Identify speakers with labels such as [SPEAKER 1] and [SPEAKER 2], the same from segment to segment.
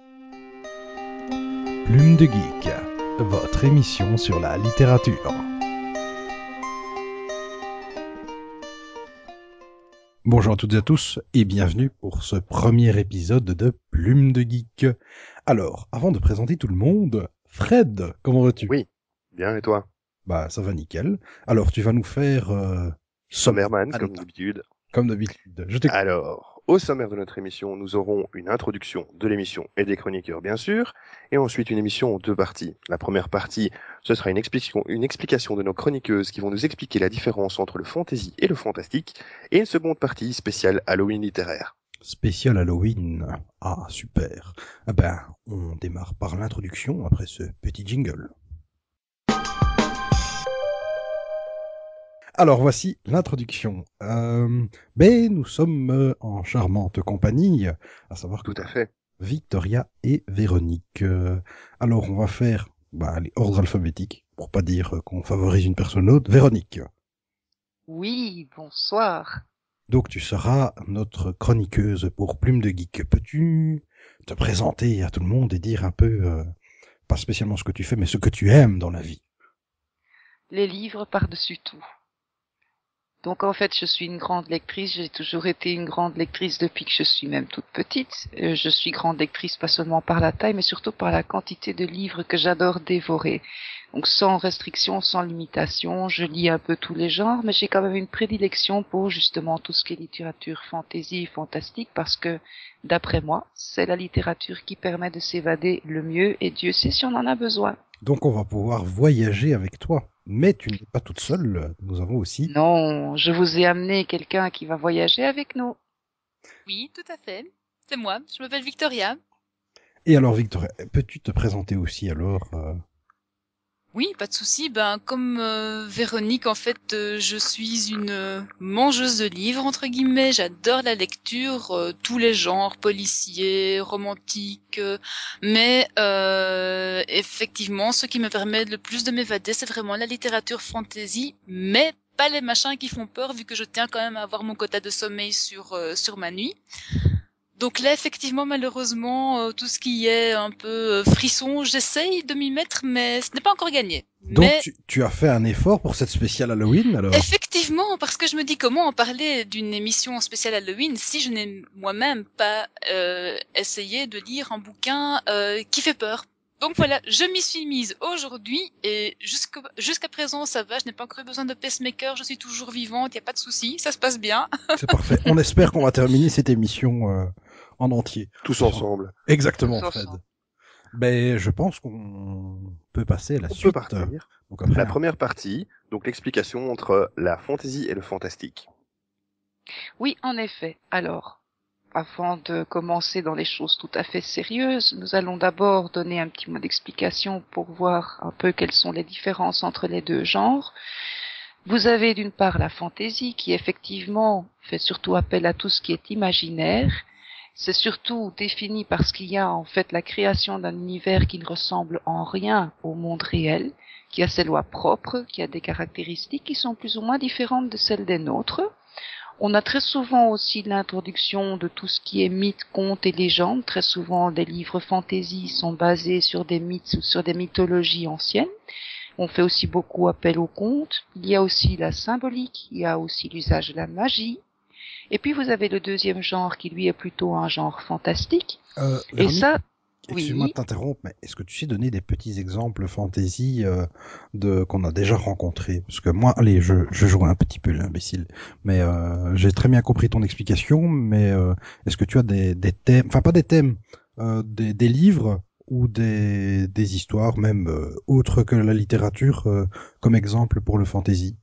[SPEAKER 1] Plume de Geek, votre émission sur la littérature. Bonjour à toutes et à tous et bienvenue pour ce premier épisode de Plume de Geek. Alors, avant de présenter tout le monde, Fred, comment vas-tu?
[SPEAKER 2] Oui, bien et toi?
[SPEAKER 1] Bah, ça va nickel. Alors, tu vas nous faire
[SPEAKER 2] Sommerman,
[SPEAKER 1] Allez,
[SPEAKER 2] comme d'habitude.
[SPEAKER 1] comme d'habitude. Je t'écoute.
[SPEAKER 2] Alors, au sommaire de notre émission, nous aurons une introduction de l'émission et des chroniqueurs, bien sûr, et ensuite une émission en deux parties. La première partie, ce sera une explication de nos chroniqueuses qui vont nous expliquer la différence entre le fantasy et le fantastique, et une seconde partie spéciale Halloween littéraire.
[SPEAKER 1] Spécial Halloween. Ah, super. Ah ben, on démarre par l'introduction après ce petit jingle. Alors voici l'introduction. Nous sommes en charmante compagnie, à savoir que
[SPEAKER 2] Tout à fait.
[SPEAKER 1] Victoria et Véronique. Alors on va faire les ordres alphabétiques, pour pas dire qu'on favorise une personne autre. Véronique.
[SPEAKER 3] Oui, bonsoir.
[SPEAKER 1] Donc tu seras notre chroniqueuse pour Plume de Geek. Peux-tu te présenter à tout le monde et dire un peu, pas spécialement ce que tu fais, mais ce que tu aimes dans la vie?
[SPEAKER 3] Les livres par-dessus tout. Donc en fait, je suis une grande lectrice, j'ai toujours été une grande lectrice depuis que je suis même toute petite. Je suis grande lectrice pas seulement par la taille, mais surtout par la quantité de livres que j'adore dévorer. Donc sans restriction, sans limitation, je lis un peu tous les genres, mais j'ai quand même une prédilection pour justement tout ce qui est littérature fantasy et fantastique, parce que, d'après moi, c'est la littérature qui permet de s'évader le mieux, et Dieu sait si on en a besoin.
[SPEAKER 1] Donc on va pouvoir voyager avec toi. Mais tu n'es pas toute seule, nous avons aussi...
[SPEAKER 3] Non, je vous ai amené quelqu'un qui va voyager avec nous.
[SPEAKER 4] Oui, tout à fait. C'est moi, je m'appelle Victoria.
[SPEAKER 1] Et alors Victoria, peux-tu te présenter aussi alors
[SPEAKER 4] Oui, pas de souci. Comme Véronique, en fait, je suis une mangeuse de livres, entre guillemets. J'adore la lecture, tous les genres, policiers, romantiques. Mais effectivement, ce qui me permet le plus de m'évader, c'est vraiment la littérature fantasy, mais pas les machins qui font peur, vu que je tiens quand même à avoir mon quota de sommeil sur ma nuit. Donc là, effectivement, malheureusement, tout ce qui est un peu frisson, j'essaye de m'y mettre, mais ce n'est pas encore gagné.
[SPEAKER 1] Donc
[SPEAKER 4] Mais
[SPEAKER 1] tu as fait un effort pour cette spéciale Halloween alors?
[SPEAKER 4] effectivement, parce que je me dis comment en parler d'une émission spéciale Halloween si je n'ai moi-même pas essayé de lire un bouquin qui fait peur. Donc voilà, je m'y suis mise aujourd'hui et jusqu'à présent ça va, je n'ai pas encore eu besoin de pacemaker, je suis toujours vivante, il n'y a pas de souci, ça se passe bien.
[SPEAKER 1] C'est parfait. On espère qu'on va terminer cette émission en entier.
[SPEAKER 2] Tous
[SPEAKER 1] Enfin,
[SPEAKER 2] ensemble.
[SPEAKER 1] exactement
[SPEAKER 3] Tous
[SPEAKER 1] Fred.
[SPEAKER 3] ensemble.
[SPEAKER 1] Ben je pense qu'on peut passer à la
[SPEAKER 2] On peut
[SPEAKER 1] suite.
[SPEAKER 2] partir.
[SPEAKER 1] Donc après,
[SPEAKER 2] La première partie, donc l'explication entre la fantasy et le fantastique.
[SPEAKER 3] Oui, en effet. Alors, avant de commencer dans les choses tout à fait sérieuses, nous allons d'abord donner un petit mot d'explication pour voir un peu quelles sont les différences entre les deux genres. Vous avez d'une part la fantaisie qui effectivement fait surtout appel à tout ce qui est imaginaire. C'est surtout défini parce qu'il y a en fait la création d'un univers qui ne ressemble en rien au monde réel, qui a ses lois propres, qui a des caractéristiques qui sont plus ou moins différentes de celles des nôtres. On a très souvent aussi l'introduction de tout ce qui est mythes, contes et légendes. Très souvent, des livres fantasy sont basés sur des mythes ou sur des mythologies anciennes. On fait aussi beaucoup appel aux contes. Il y a aussi la symbolique, il y a aussi l'usage de la magie. Et puis vous avez le deuxième genre qui lui est plutôt un genre fantastique. Et
[SPEAKER 1] Véronique,
[SPEAKER 3] ça,
[SPEAKER 1] excuse-moi de
[SPEAKER 3] oui,
[SPEAKER 1] t'interrompre, mais est-ce que tu sais donner des petits exemples fantasy de qu'on a déjà rencontrés? Parce que moi, allez, je joue un petit peu l'imbécile, mais j'ai très bien compris ton explication. Mais est-ce que tu as des thèmes, enfin pas des thèmes, des livres ou des histoires même autres que la littérature comme exemple pour le fantasy?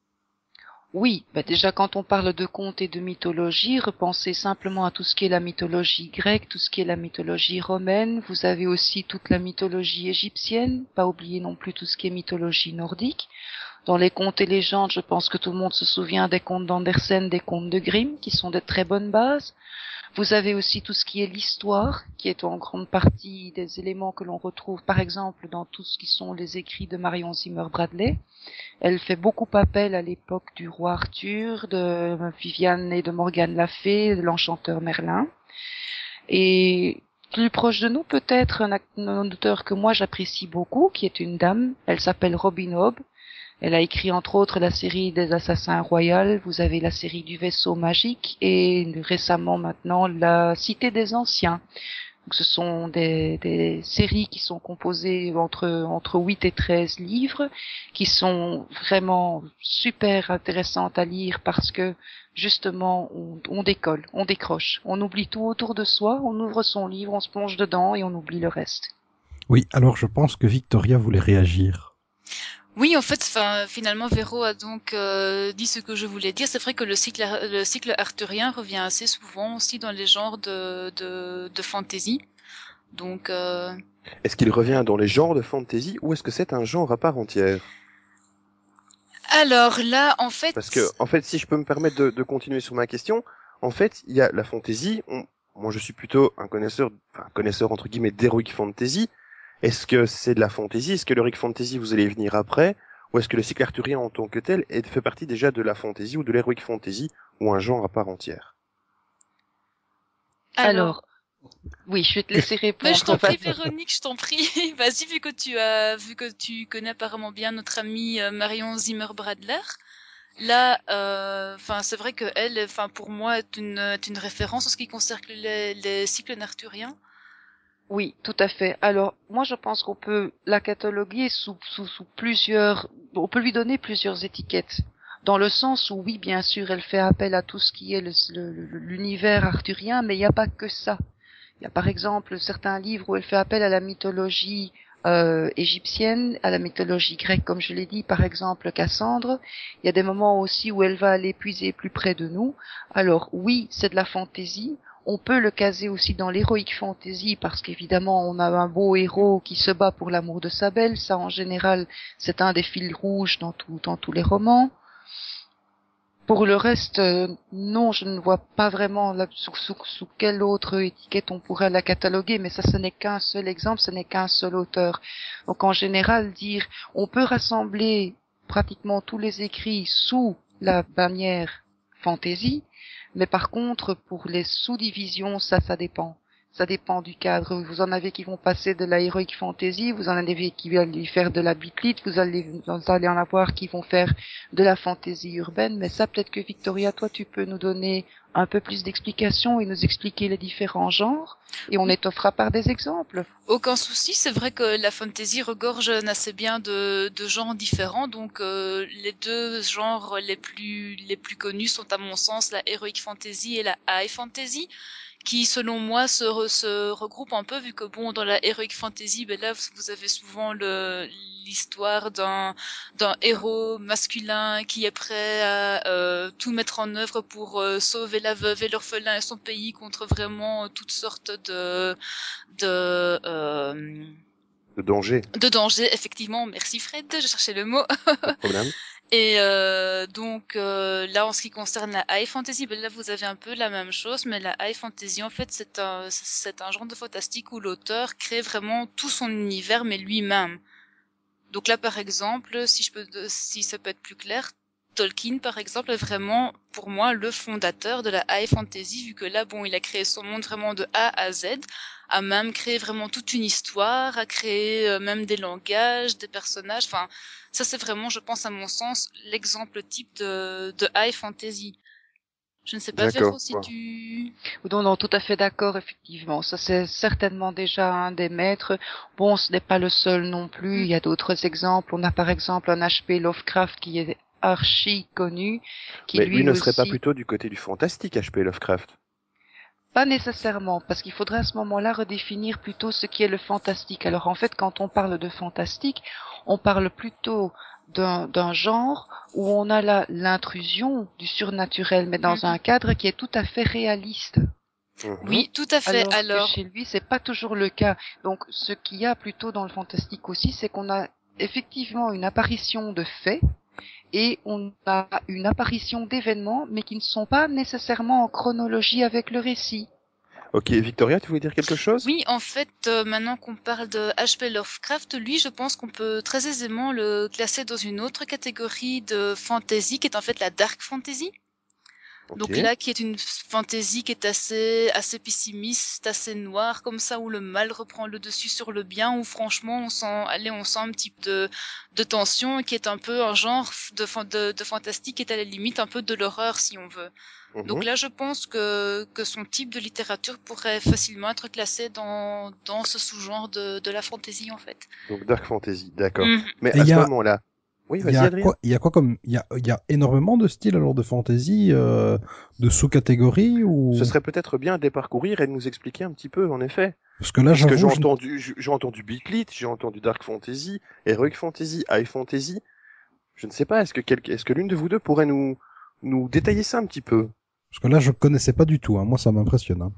[SPEAKER 3] oui, déjà quand on parle de contes et de mythologie, repensez simplement à tout ce qui est la mythologie grecque, tout ce qui est la mythologie romaine. Vous avez aussi toute la mythologie égyptienne, pas oublier non plus tout ce qui est mythologie nordique. Dans les contes et légendes, je pense que tout le monde se souvient des contes d'Andersen, des contes de Grimm, qui sont de très bonnes bases. Vous avez aussi tout ce qui est l'histoire, qui est en grande partie des éléments que l'on retrouve par exemple dans tout ce qui sont les écrits de Marion Zimmer Bradley. Elle fait beaucoup appel à l'époque du roi Arthur, de Viviane et de Morgane la Fée, de l'enchanteur Merlin. Et Plus proche de nous, peut-être un auteur que moi j'apprécie beaucoup, qui est une dame. Elle s'appelle Robin Hobb. Elle a écrit entre autres la série des Assassins Royaux. Vous avez la série du Vaisseau Magique et récemment maintenant la Cité des Anciens. Donc, ce sont des séries qui sont composées entre 8 et 13 livres, qui sont vraiment super intéressantes à lire parce que justement on décolle, on décroche, on oublie tout autour de soi, on ouvre son livre, on se plonge dedans et on oublie le reste.
[SPEAKER 1] Oui, alors je pense que Victoria voulait réagir.
[SPEAKER 4] Oui, en fait, finalement, Véro a donc dit ce que je voulais dire. C'est vrai que le cycle arthurien revient assez souvent aussi dans les genres de fantasy. Donc,
[SPEAKER 2] Est-ce qu'il revient dans les genres de fantasy ou est-ce que c'est un genre à part entière?
[SPEAKER 4] alors là, en fait,
[SPEAKER 2] Parce que, en fait, si je peux me permettre de continuer sur ma question, en fait, il y a la fantasy. Moi, je suis plutôt un connaisseur entre guillemets d'heroic fantasy. Est-ce que c'est de la fantasy? Est-ce que l'heroic fantasy, vous allez y venir après? Ou est-ce que le cycle arthurien en tant que tel fait partie déjà de la fantasy ou de l'heroic fantasy ou un genre à part entière?
[SPEAKER 3] Alors, oui, je vais te laisser répondre.
[SPEAKER 4] Mais je t'en prie, Véronique, je t'en prie. Vas-y, vu que tu connais apparemment bien notre amie Marion Zimmer-Bradler. Là, c'est vrai que elle, pour moi, est une référence en ce qui concerne les cycles arthuriens.
[SPEAKER 3] Oui, tout à fait. Alors, moi, je pense qu'on peut la cataloguer sous plusieurs, on peut lui donner plusieurs étiquettes. Dans le sens où, oui, bien sûr, elle fait appel à tout ce qui est l'univers arthurien, mais il n'y a pas que ça. Il y a par exemple certains livres où elle fait appel à la mythologie égyptienne, à la mythologie grecque, comme je l'ai dit, par exemple Cassandre. Il y a des moments aussi où elle va aller puiser plus près de nous. Alors oui, c'est de la fantaisie. On peut le caser aussi dans l'heroic fantasy parce qu'évidemment on a un beau héros qui se bat pour l'amour de sa belle. Ça en général c'est un des fils rouges dans tous les romans. Pour le reste, non, je ne vois pas vraiment sous quelle autre étiquette on pourrait la cataloguer, mais ça, ce n'est qu'un seul exemple, ce n'est qu'un seul auteur. Donc en général, dire on peut rassembler pratiquement tous les écrits sous la bannière fantasy, mais par contre, pour les sous-divisions, ça dépend. Ça dépend du cadre. Vous en avez qui vont passer de la heroic fantasy, vous en avez qui vont faire de la bitlit, vous allez en avoir qui vont faire de la fantasy urbaine, mais ça, peut-être que Victoria, toi, tu peux nous donner un peu plus d'explications et nous expliquer les différents genres, et on étoffera par des exemples.
[SPEAKER 4] Aucun souci, c'est vrai que la fantasy regorge assez bien de genres différents, donc les deux genres les plus connus sont à mon sens la heroic fantasy et la high fantasy, qui selon moi se regroupent un peu, vu que bon, dans la heroic fantasy, ben là vous avez souvent l'histoire d'un héros masculin qui est prêt à tout mettre en œuvre pour sauver la veuve et l'orphelin et son pays contre vraiment toutes sortes de
[SPEAKER 2] danger.
[SPEAKER 4] De danger, effectivement. Merci Fred, je cherchais le mot.
[SPEAKER 2] Pas de problème.
[SPEAKER 4] Et donc là, en ce qui concerne la high fantasy, ben là vous avez un peu la même chose, mais la high fantasy en fait c'est un genre de fantastique où l'auteur crée vraiment tout son univers, mais lui-même. Donc là, par exemple, si ça peut être plus clair, Tolkien, par exemple, est vraiment, pour moi, le fondateur de la high fantasy, vu que là, bon, il a créé son monde vraiment de A à Z, a même créé vraiment toute une histoire, a créé même des langages, des personnages, enfin, ça c'est vraiment, je pense, à mon sens, l'exemple type de high fantasy. Je ne sais pas, Véro, si tu...
[SPEAKER 3] Non, tout à fait d'accord, effectivement. Ça, c'est certainement déjà un des maîtres. Bon, ce n'est pas le seul non plus. Il y a d'autres exemples. On a par exemple un H.P. Lovecraft qui est archi connu.
[SPEAKER 2] Mais lui ne serait pas plutôt du côté du fantastique, H.P. Lovecraft?
[SPEAKER 3] Pas nécessairement, parce qu'il faudrait à ce moment-là redéfinir plutôt ce qui est le fantastique. Alors en fait, quand on parle de fantastique, on parle plutôt d'un genre où on a l'intrusion du surnaturel, mais dans un cadre qui est tout à fait réaliste.
[SPEAKER 4] Oui, tout à fait.
[SPEAKER 3] Alors que chez lui, c'est pas toujours le cas. Donc, ce qu'il y a plutôt dans le fantastique aussi, c'est qu'on a effectivement une apparition de faits et on a une apparition d'événements, mais qui ne sont pas nécessairement en chronologie avec le récit.
[SPEAKER 2] Ok, Victoria, tu voulais dire quelque chose?
[SPEAKER 4] Oui, en fait, maintenant qu'on parle de H.P. Lovecraft, lui, je pense qu'on peut très aisément le classer dans une autre catégorie de fantasy, qui est en fait la dark fantasy.
[SPEAKER 2] Ok.
[SPEAKER 4] Donc là, qui est une fantaisie qui est assez pessimiste, assez noire, comme ça, où le mal reprend le dessus sur le bien, où franchement, on sent un petit peu de tension, et qui est un peu un genre de fantastique, qui est à la limite un peu de l'horreur, si on veut. Donc
[SPEAKER 2] Mhm.
[SPEAKER 4] là, je pense que son type de littérature pourrait facilement être classé dans ce sous-genre de la fantaisie, en fait.
[SPEAKER 2] Donc Dark Fantasy, d'accord.
[SPEAKER 4] Mhm.
[SPEAKER 2] Mais
[SPEAKER 1] Et
[SPEAKER 2] à ce moment-là, oui, vas-y Adrien.
[SPEAKER 1] il y a quoi comme, il y a énormément de styles alors de fantasy, de sous-catégories
[SPEAKER 2] Ce
[SPEAKER 1] ou,
[SPEAKER 2] serait peut-être bien de les parcourir et de nous expliquer un petit peu, en effet.
[SPEAKER 1] parce que là,
[SPEAKER 2] Parce que
[SPEAKER 1] j'avoue,
[SPEAKER 2] j'ai entendu Beat Lit, j'ai entendu Dark Fantasy, Heroic Fantasy, High Fantasy. Je ne sais pas, est-ce que l'une de vous deux pourrait nous détailler ça un petit peu?
[SPEAKER 1] parce que là, je connaissais pas du tout, hein. Moi, ça m'impressionne, hein.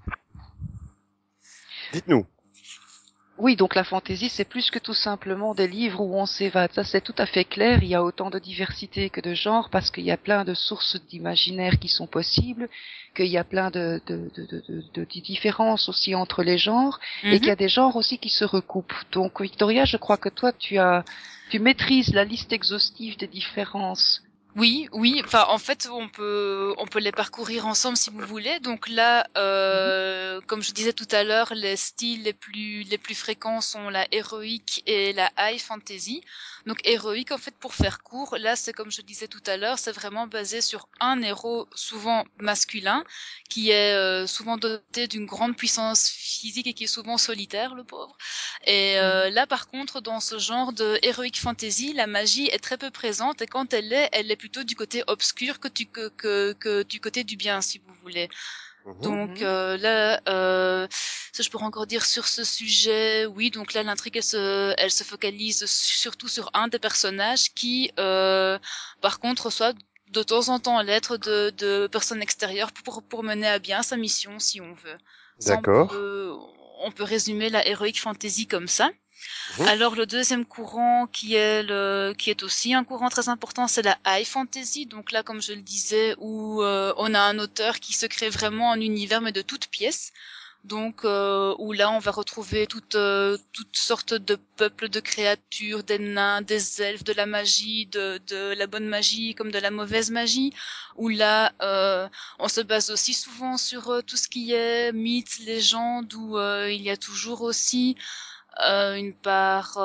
[SPEAKER 2] Dites-nous.
[SPEAKER 3] Oui, donc la fantaisie, c'est plus que tout simplement des livres où on s'évade. Ça, c'est tout à fait clair. Il y a autant de diversité que de genres parce qu'il y a plein de sources d'imaginaire qui sont possibles, qu'il y a plein de différences aussi entre les genres et qu'il y a des genres aussi qui se recoupent. Donc, Victoria, je crois que toi, tu maîtrises la liste exhaustive des différences.
[SPEAKER 4] Oui, oui. Enfin, en fait, on peut les parcourir ensemble si vous voulez. Donc là, comme je disais tout à l'heure, les styles les plus fréquents sont la héroïque et la high fantasy. Donc héroïque, en fait, pour faire court, là, c'est comme je disais tout à l'heure, c'est vraiment basé sur un héros souvent masculin qui est souvent doté d'une grande puissance physique et qui est souvent solitaire, le pauvre. Et là, par contre, dans ce genre de heroic fantasy, la magie est très peu présente et quand elle est plutôt du côté obscur que du côté du bien, si vous voulez.
[SPEAKER 2] Mhm.
[SPEAKER 4] Donc là, ça je pourrais encore dire sur ce sujet. Oui, donc là l'intrigue elle se focalise surtout sur un des personnages qui, par contre, reçoit de temps en temps l'aide de personnes extérieures pour mener à bien sa mission, si on veut. Ça,
[SPEAKER 2] D'accord.
[SPEAKER 4] on peut résumer la heroic fantasy comme ça.
[SPEAKER 2] Mhm.
[SPEAKER 4] Alors le deuxième courant qui est aussi un courant très important, c'est la high fantasy. Donc là, comme je le disais, où on a un auteur qui se crée vraiment un univers mais de toutes pièces. Donc où là on va retrouver toutes sortes de peuples, de créatures, des nains, des elfes, de la magie, de la bonne magie comme de la mauvaise magie. Où là on se base aussi souvent sur tout ce qui est mythes, légendes, où il y a toujours aussi une part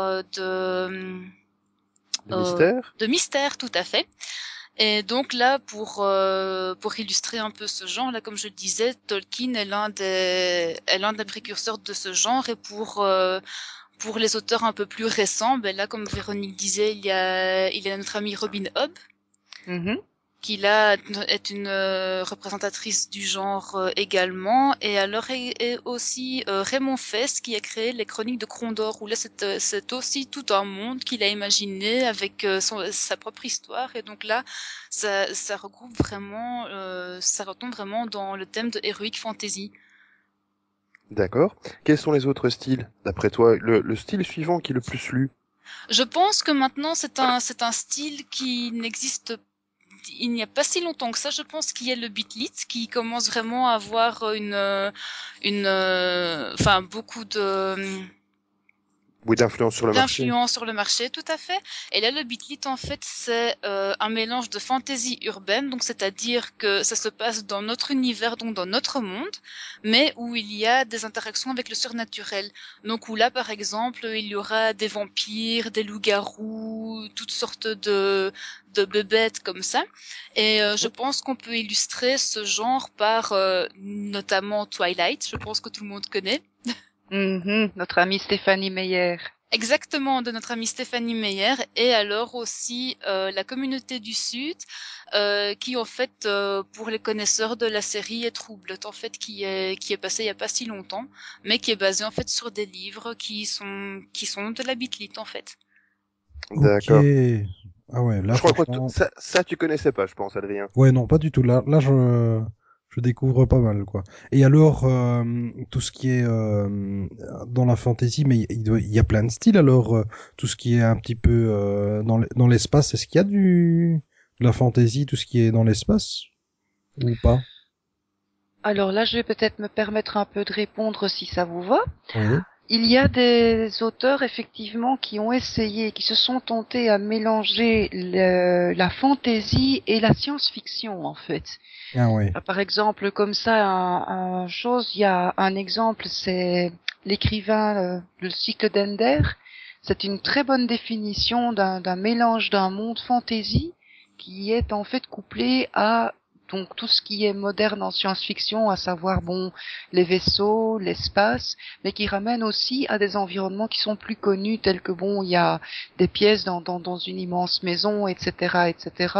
[SPEAKER 2] Le mystère?
[SPEAKER 4] de mystère, tout à fait. Et donc là, pour illustrer un peu ce genre, là, comme je le disais, Tolkien est l'un des précurseurs de ce genre. Et pour les auteurs un peu plus récents, ben là, comme Véronique disait, il y a notre ami Robin Hobb, qui là est une représentatrice du genre également, et alors et aussi Raymond Fest qui a créé les Chroniques de Krondor, où là c'est aussi tout un monde qu'il a imaginé avec sa propre histoire, et donc là ça regroupe vraiment, ça retombe vraiment dans le thème de Heroic Fantasy.
[SPEAKER 2] D'accord. Quels sont les autres styles, d'après toi? Le style suivant qui est le plus lu?
[SPEAKER 4] Je pense que maintenant c'est un style qui n'existe il n'y a pas si longtemps que ça, je pense qu'il y a le Beatlit qui commence vraiment à avoir enfin beaucoup de
[SPEAKER 2] Oui, d'influence sur le marché.
[SPEAKER 4] d'influence sur le marché, tout à fait. Et là, le Beatlit, en fait, c'est un mélange de fantaisie urbaine, donc c'est-à-dire que ça se passe dans notre univers, donc dans notre monde, mais où il y a des interactions avec le surnaturel. Donc où là, par exemple, il y aura des vampires, des loups-garous, toutes sortes de bébêtes comme ça. Et je pense qu'on peut illustrer ce genre par notamment Twilight, je pense que tout le monde connaît.
[SPEAKER 3] Notre amie Stéphanie Meyer.
[SPEAKER 4] Exactement, de notre amie Stéphanie Meyer, et alors aussi la communauté du Sud, qui en fait, pour les connaisseurs de la série, est Troubled, en fait, qui est passé il y a pas si longtemps, mais qui est basé en fait sur des livres qui sont de la Beatlit en fait.
[SPEAKER 1] Ok.
[SPEAKER 2] D'accord.
[SPEAKER 1] Ah ouais, là,
[SPEAKER 2] Je crois que
[SPEAKER 1] franchement,
[SPEAKER 2] ça tu connaissais pas, je pense, Adrien.
[SPEAKER 1] ouais, non, pas du tout. Là, je découvre pas mal, quoi. Et alors, tout ce qui est dans la fantasy, mais il y a plein de styles. Alors, tout ce qui est un petit peu dans l'espace, est-ce qu'il y a de la fantasy, tout ce qui est dans l'espace ou pas?
[SPEAKER 3] Alors là, je vais peut-être me permettre un peu de répondre si ça vous va.
[SPEAKER 1] Oui.
[SPEAKER 3] Il y a des auteurs effectivement qui ont essayé, qui se sont tentés à mélanger la fantasy et la science-fiction en fait.
[SPEAKER 1] Ah oui.
[SPEAKER 3] Par exemple, comme ça, il y a un exemple, c'est l'écrivain, le cycle d'Ender. C'est une très bonne définition d'un mélange d'un monde fantasy qui est en fait couplé à donc tout ce qui est moderne en science-fiction, à savoir bon les vaisseaux, l'espace, mais qui ramène aussi à des environnements qui sont plus connus, tels que bon il y a des pièces dans une immense maison, etc., etc.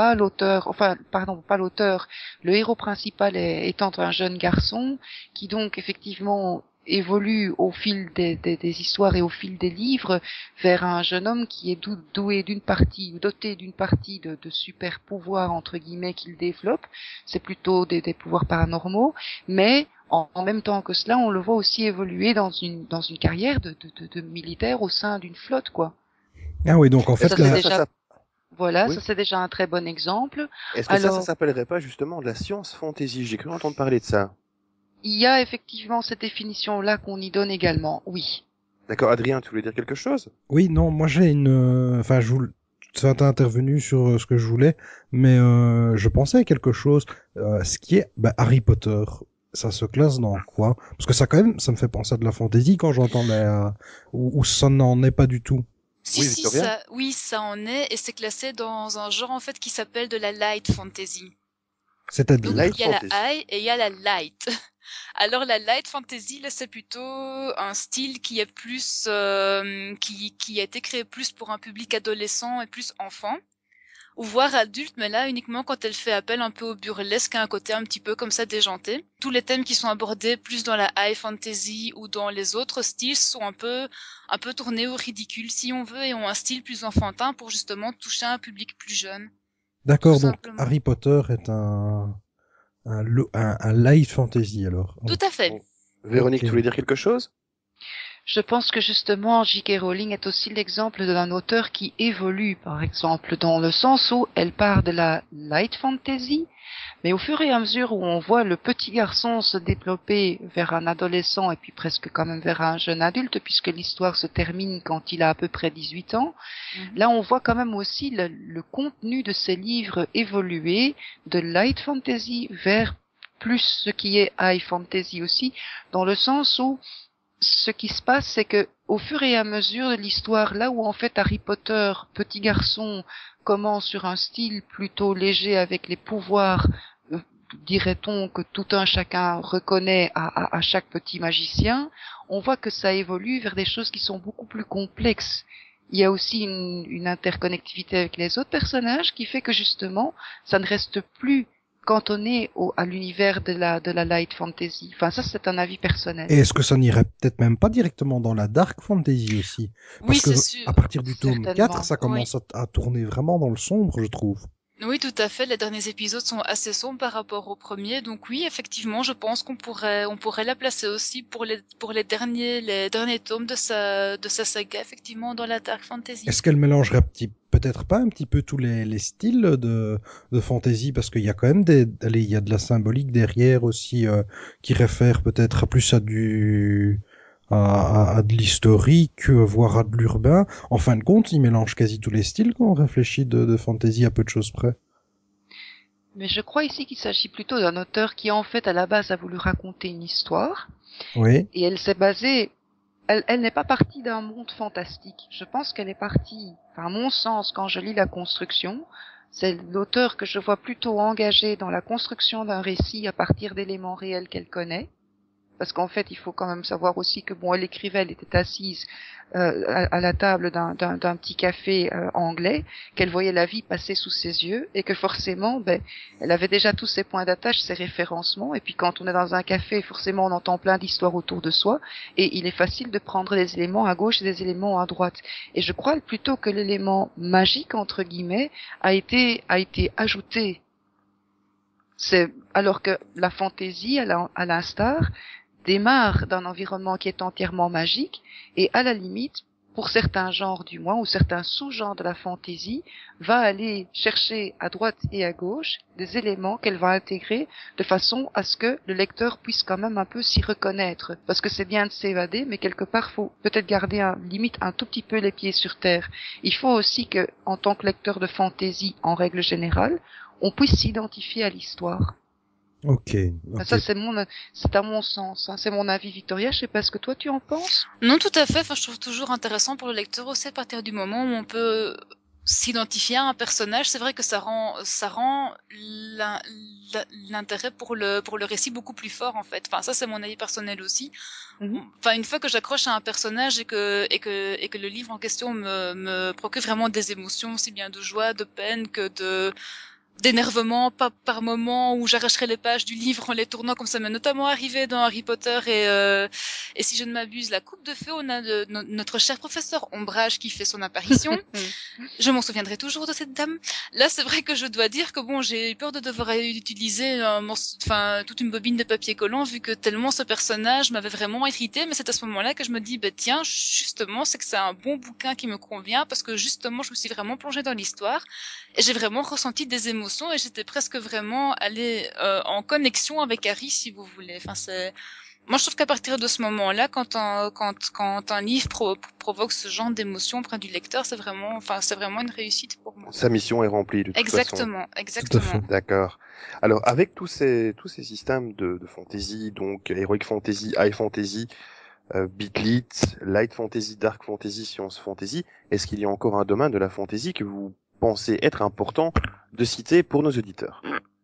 [SPEAKER 3] Pas l'auteur, le héros principal étant un jeune garçon qui donc effectivement évolue au fil des histoires et au fil des livres vers un jeune homme qui est doté d'une partie de super pouvoirs entre guillemets qu'il développe. C'est plutôt des pouvoirs paranormaux, mais en même temps que cela, on le voit aussi évoluer dans une carrière de militaire au sein d'une flotte, quoi.
[SPEAKER 1] Ah oui, donc en fait,
[SPEAKER 3] Ça,
[SPEAKER 2] Est-ce que
[SPEAKER 3] c'est déjà, voilà,
[SPEAKER 2] oui.
[SPEAKER 3] ça c'est déjà un très bon exemple.
[SPEAKER 2] Est-ce que ça
[SPEAKER 3] Alors,
[SPEAKER 2] s'appellerait pas justement de la science fantasy? J'ai cru entendre parler de ça.
[SPEAKER 3] il y a effectivement cette définition-là qu'on y donne également, oui.
[SPEAKER 2] D'accord, Adrien, tu voulais dire quelque chose?
[SPEAKER 1] oui, non, moi j'ai enfin, ça t'a intervenu sur ce que je voulais, mais je pensais à quelque chose. Ce qui est Harry Potter, ça se classe dans quoi? Parce que ça quand même, ça me fait penser à de la fantasy quand j'entends où ça n'en est pas du tout.
[SPEAKER 4] Si,
[SPEAKER 2] Oui,
[SPEAKER 4] si,
[SPEAKER 2] Victoria?
[SPEAKER 4] ça en est, et c'est classé dans un genre en fait qui s'appelle de la light fantasy. Donc
[SPEAKER 1] C'est-à-dire,
[SPEAKER 2] Light
[SPEAKER 4] il y a la
[SPEAKER 2] fantasy.
[SPEAKER 4] high et il y a la light. Alors la light fantasy, là, c'est plutôt un style qui est plus, qui a été créé plus pour un public adolescent et plus enfant, ou voire adulte, mais là uniquement quand elle fait appel un peu au burlesque, à un côté un petit peu comme ça déjanté. Tous les thèmes qui sont abordés plus dans la high fantasy ou dans les autres styles sont un peu tournés au ridicule si on veut, et ont un style plus enfantin pour justement toucher un public plus jeune, tout
[SPEAKER 1] d'accord, donc
[SPEAKER 4] simplement.
[SPEAKER 1] Harry Potter est un light fantasy alors.
[SPEAKER 4] Tout à fait.
[SPEAKER 2] Bon.
[SPEAKER 1] Ok.
[SPEAKER 2] Véronique, tu voulais dire quelque chose?
[SPEAKER 3] Je pense que justement J.K. Rowling est aussi l'exemple d'un auteur qui évolue, par exemple, dans le sens où elle part de la light fantasy, mais au fur et à mesure où on voit le petit garçon se développer vers un adolescent et puis presque quand même vers un jeune adulte, puisque l'histoire se termine quand il a à peu près 18 ans, là on voit quand même aussi le contenu de ses livres évoluer de light fantasy vers plus ce qui est high fantasy aussi, dans le sens où ce qui se passe, c'est que au fur et à mesure de l'histoire, là où en fait Harry Potter, petit garçon, commence sur un style plutôt léger avec les pouvoirs, dirait-on, que tout un chacun reconnaît à chaque petit magicien, on voit que ça évolue vers des choses qui sont beaucoup plus complexes. Il y a aussi une interconnectivité avec les autres personnages qui fait que justement, ça ne reste plus cantonné à l'univers de la light fantasy. Enfin, ça, c'est un avis personnel.
[SPEAKER 1] Et est-ce que ça n'irait peut-être même pas directement dans la dark fantasy aussi?
[SPEAKER 4] Oui,
[SPEAKER 1] Parce que
[SPEAKER 4] c'est sûr.
[SPEAKER 1] à partir du tome 4,
[SPEAKER 3] Certainement.
[SPEAKER 1] ça
[SPEAKER 4] Oui.
[SPEAKER 1] commence à tourner vraiment dans le sombre, je trouve.
[SPEAKER 4] Oui, tout à fait. Les derniers épisodes sont assez sombres par rapport au premier. Donc oui, effectivement, je pense on pourrait la placer aussi pour les derniers tomes de sa saga, effectivement, dans la Dark Fantasy.
[SPEAKER 1] Est-ce qu'elle mélangerait peut-être pas un petit peu tous les styles de fantasy? Parce qu'il y a quand même allez, il y a de la symbolique derrière aussi, qui réfère peut-être plus à de l'historique, voire à de l'urbain. En fin de compte, il mélange quasi tous les styles quand on réfléchit de fantasy à peu de choses près.
[SPEAKER 3] Mais je crois ici qu'il s'agit plutôt d'un auteur qui, en fait, à la base, a voulu raconter une histoire.
[SPEAKER 1] Oui.
[SPEAKER 3] Et elle s'est basée... Elle n'est pas partie d'un monde fantastique. Je pense qu'elle est partie... Enfin, à mon sens, quand je lis la construction, c'est l'auteur que je vois plutôt engagé dans la construction d'un récit à partir d'éléments réels qu'elle connaît. Parce qu'en fait, il faut quand même savoir aussi que bon, elle écrivait, elle était assise à la table d'un petit café anglais, qu'elle voyait la vie passer sous ses yeux et que forcément, elle avait déjà tous ses points d'attache, ses référencements. Et puis quand on est dans un café, forcément, on entend plein d'histoires autour de soi et il est facile de prendre des éléments à gauche et des éléments à droite. Et je crois plutôt que l'élément magique entre guillemets a été ajouté. C'est alors que la fantaisie, à l'instar, démarre d'un environnement qui est entièrement magique et à la limite pour certains genres du moins, ou certains sous-genres de la fantasy, va aller chercher à droite et à gauche des éléments qu'elle va intégrer de façon à ce que le lecteur puisse quand même un peu s'y reconnaître. Parce que c'est bien de s'évader, mais quelque part, faut peut-être garder limite un tout petit peu les pieds sur terre. Il faut aussi que, en tant que lecteur de fantasy, en règle générale, on puisse s'identifier à l'histoire.
[SPEAKER 1] Ok.
[SPEAKER 3] Ça, c'est à mon sens, hein. C'est mon avis, Victoria. Je sais pas ce que toi tu en penses.
[SPEAKER 4] Non, tout à fait. Enfin, je trouve toujours intéressant pour le lecteur aussi à partir du moment où on peut s'identifier à un personnage. C'est vrai que ça rend l'intérêt pour le récit beaucoup plus fort, en fait. Enfin, ça, c'est mon avis personnel aussi. Enfin, une fois que j'accroche à un personnage et que le livre en question me procure vraiment des émotions, aussi bien de joie, de peine que d'énervement, pas par moment où j'arracherais les pages du livre en les tournant, comme ça m'est notamment arrivé dans Harry Potter et si je ne m'abuse, la Coupe de Feu, on a notre cher professeur Ombrage qui fait son apparition. Je m'en souviendrai toujours de cette dame. Là, c'est vrai que je dois dire que bon, j'ai eu peur de devoir utiliser toute une bobine de papier collant vu que tellement ce personnage m'avait vraiment irrité, mais c'est à ce moment-là que je me dis, tiens, justement, c'est que c'est un bon bouquin qui me convient parce que justement, je me suis vraiment plongée dans l'histoire et j'ai vraiment ressenti des émotions et j'étais presque vraiment allée en connexion avec Harry, si vous voulez. Enfin, moi, je trouve qu'à partir de ce moment-là, quand un livre provoque ce genre d'émotion auprès du lecteur, c'est vraiment une réussite pour moi.
[SPEAKER 2] Sa mission est remplie de toute façon.
[SPEAKER 4] Exactement.
[SPEAKER 2] D'accord. Alors, avec tous ces systèmes de fantasy, donc heroic fantasy, high fantasy, bitlit, light fantasy, dark fantasy, science fantasy, est-ce qu'il y a encore un domaine de la fantasy que vous pensez être important de citer pour nos auditeurs?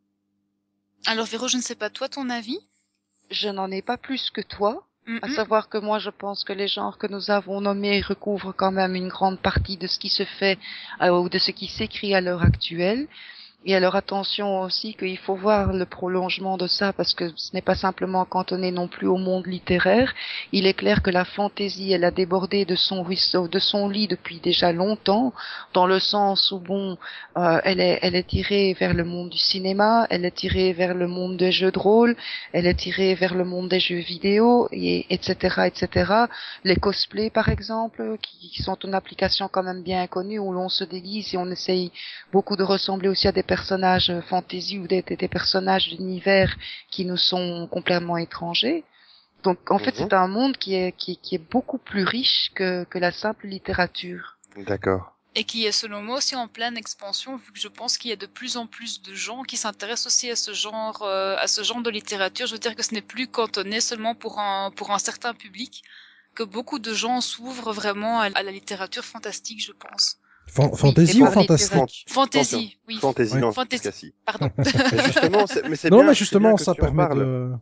[SPEAKER 4] Alors Véro, je ne sais pas, toi, ton avis?
[SPEAKER 3] Je n'en ai pas plus que toi, à savoir que moi je pense que les genres que nous avons nommés recouvrent quand même une grande partie de ce qui se fait ou de ce qui s'écrit à l'heure actuelle. Et alors attention aussi qu'il faut voir le prolongement de ça parce que ce n'est pas simplement cantonné non plus au monde littéraire. Il est clair que la fantaisie, elle a débordé de son ruisseau, de son lit depuis déjà longtemps, dans le sens où elle est tirée vers le monde du cinéma, elle est tirée vers le monde des jeux de rôle, elle est tirée vers le monde des jeux vidéo, et etc. Les cosplays par exemple, qui sont une application quand même bien connue où l'on se déguise et on essaye beaucoup de ressembler aussi à des personnages fantasy ou des personnages d'univers qui nous sont complètement étrangers. Donc en fait c'est un monde qui est beaucoup plus riche que la simple littérature.
[SPEAKER 2] D'accord.
[SPEAKER 4] Et qui est selon moi aussi en pleine expansion vu que je pense qu'il y a de plus en plus de gens qui s'intéressent aussi à ce genre de littérature. Je veux dire que ce n'est plus cantonné seulement pour un certain public, que beaucoup de gens s'ouvrent vraiment à la littérature fantastique, je pense.
[SPEAKER 1] Fantasy ou fantastique?
[SPEAKER 4] Fantasy, oui.
[SPEAKER 2] Fantasy, dans ce
[SPEAKER 4] Fantasy. Pardon.
[SPEAKER 2] Mais justement, c'est
[SPEAKER 1] non,
[SPEAKER 2] bien,
[SPEAKER 1] mais justement,
[SPEAKER 2] c'est bien
[SPEAKER 1] ça
[SPEAKER 2] que tu en
[SPEAKER 1] permet
[SPEAKER 2] parles.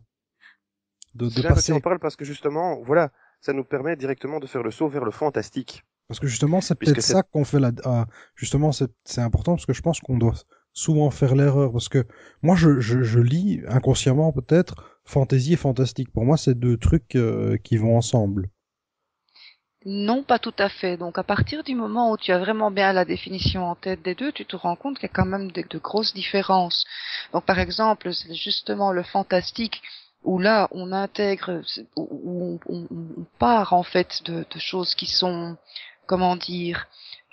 [SPEAKER 1] de
[SPEAKER 2] C'est bien que tu
[SPEAKER 1] passer.
[SPEAKER 2] en parles parce que justement, voilà, ça nous permet directement de faire le saut vers le fantastique.
[SPEAKER 1] Parce que justement, c'est
[SPEAKER 2] Puisque
[SPEAKER 1] peut-être ça qu'on fait justement, c'est important parce que je pense qu'on doit souvent faire l'erreur parce que moi, je lis inconsciemment peut-être fantasy et fantastique. Pour moi, c'est deux trucs qui vont ensemble.
[SPEAKER 3] Non, pas tout à fait. Donc à partir du moment où tu as vraiment bien la définition en tête des deux, tu te rends compte qu'il y a quand même de grosses différences. Donc par exemple, c'est justement le fantastique où là on intègre, où on part en fait de choses qui sont, comment dire,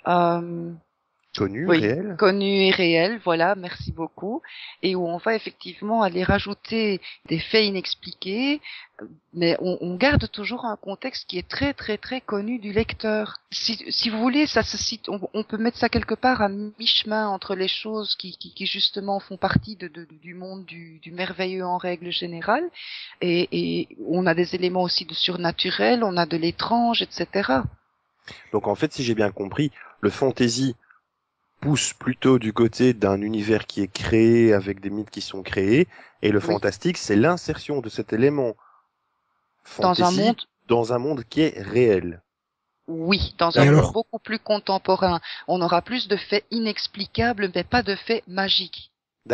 [SPEAKER 2] Connu,
[SPEAKER 3] oui,
[SPEAKER 2] réel.
[SPEAKER 3] connu et réel, voilà, merci beaucoup. Et où on va effectivement aller rajouter des faits inexpliqués, mais on garde toujours un contexte qui est très très très connu du lecteur. Si vous voulez, ça se cite, on peut mettre ça quelque part à mi-chemin entre les choses qui justement font partie du monde du merveilleux en règle générale, et on a des éléments aussi de surnaturel, on a de l'étrange, etc.
[SPEAKER 2] Donc en fait, si j'ai bien compris, le fantasy pousse plutôt du côté d'un univers qui est créé avec des mythes qui sont créés, et le fantastique, c'est l'insertion de cet élément fantasy dans un monde qui est réel.
[SPEAKER 3] Oui, dans un monde beaucoup plus contemporain. On aura plus de faits inexplicables, mais pas de faits magiques.
[SPEAKER 2] D'accord.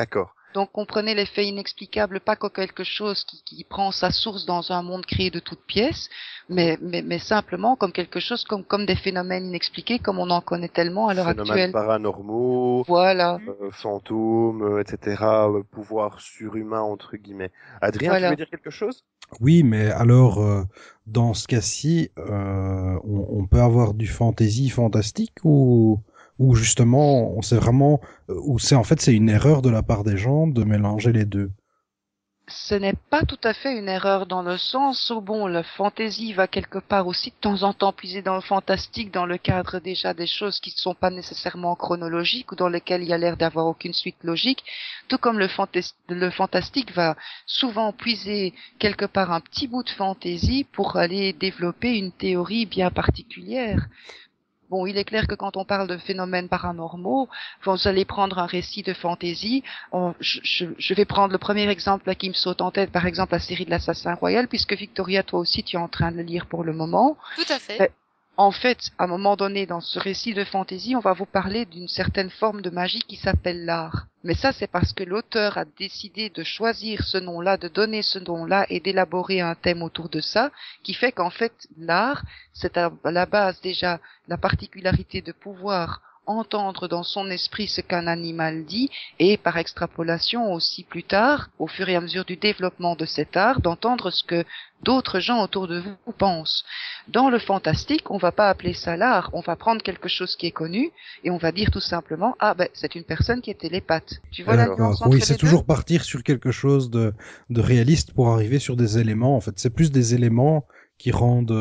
[SPEAKER 3] Donc comprenez l'effet inexplicable, pas comme quelque chose qui prend sa source dans un monde créé de toutes pièces, mais simplement comme quelque chose comme des phénomènes inexpliqués comme on en connaît tellement à l'heure
[SPEAKER 2] Phénomènes
[SPEAKER 3] actuelle.
[SPEAKER 2] paranormaux,
[SPEAKER 3] Voilà,
[SPEAKER 2] fantômes, etc., pouvoirs surhumains entre guillemets. Adrien, tu veux
[SPEAKER 3] voilà.
[SPEAKER 2] dire quelque chose?
[SPEAKER 1] Oui, mais alors, dans ce cas-ci, on peut avoir du fantasy fantastique ou justement, on sait vraiment, ou c'est en fait c'est une erreur de la part des gens de mélanger les deux.
[SPEAKER 3] Ce n'est pas tout à fait une erreur dans le sens où, bon, la fantaisie va quelque part aussi de temps en temps puiser dans le fantastique dans le cadre déjà des choses qui ne sont pas nécessairement chronologiques ou dans lesquelles il y a l'air d'avoir aucune suite logique, tout comme le fantastique va souvent puiser quelque part un petit bout de fantaisie pour aller développer une théorie bien particulière. Bon, il est clair que quand on parle de phénomènes paranormaux, vous allez prendre un récit de fantaisie. Je vais prendre le premier exemple là, qui me saute en tête, par exemple la série de l'Assassin Royal, puisque Victoria, toi aussi, tu es en train de le lire pour le moment.
[SPEAKER 4] Tout à fait.
[SPEAKER 3] Ben, en fait, à un moment donné, dans ce récit de fantaisie, on va vous parler d'une certaine forme de magie qui s'appelle l'art. Mais ça, c'est parce que l'auteur a décidé de choisir ce nom-là, de donner ce nom-là et d'élaborer un thème autour de ça, qui fait qu'en fait, l'art, c'est à la base déjà la particularité de pouvoir entendre dans son esprit ce qu'un animal dit et par extrapolation aussi plus tard, au fur et à mesure du développement de cet art, d'entendre ce que d'autres gens autour de vous pensent. Dans le fantastique, on va pas appeler ça l'art, on va prendre quelque chose qui est connu et on va dire tout simplement ah ben c'est une personne qui est télépathe. Tu vois la nuance entre
[SPEAKER 1] Oui,
[SPEAKER 3] les
[SPEAKER 1] c'est
[SPEAKER 3] deux?
[SPEAKER 1] toujours partir sur quelque chose de réaliste pour arriver sur des éléments. En fait, c'est plus des éléments qui rendent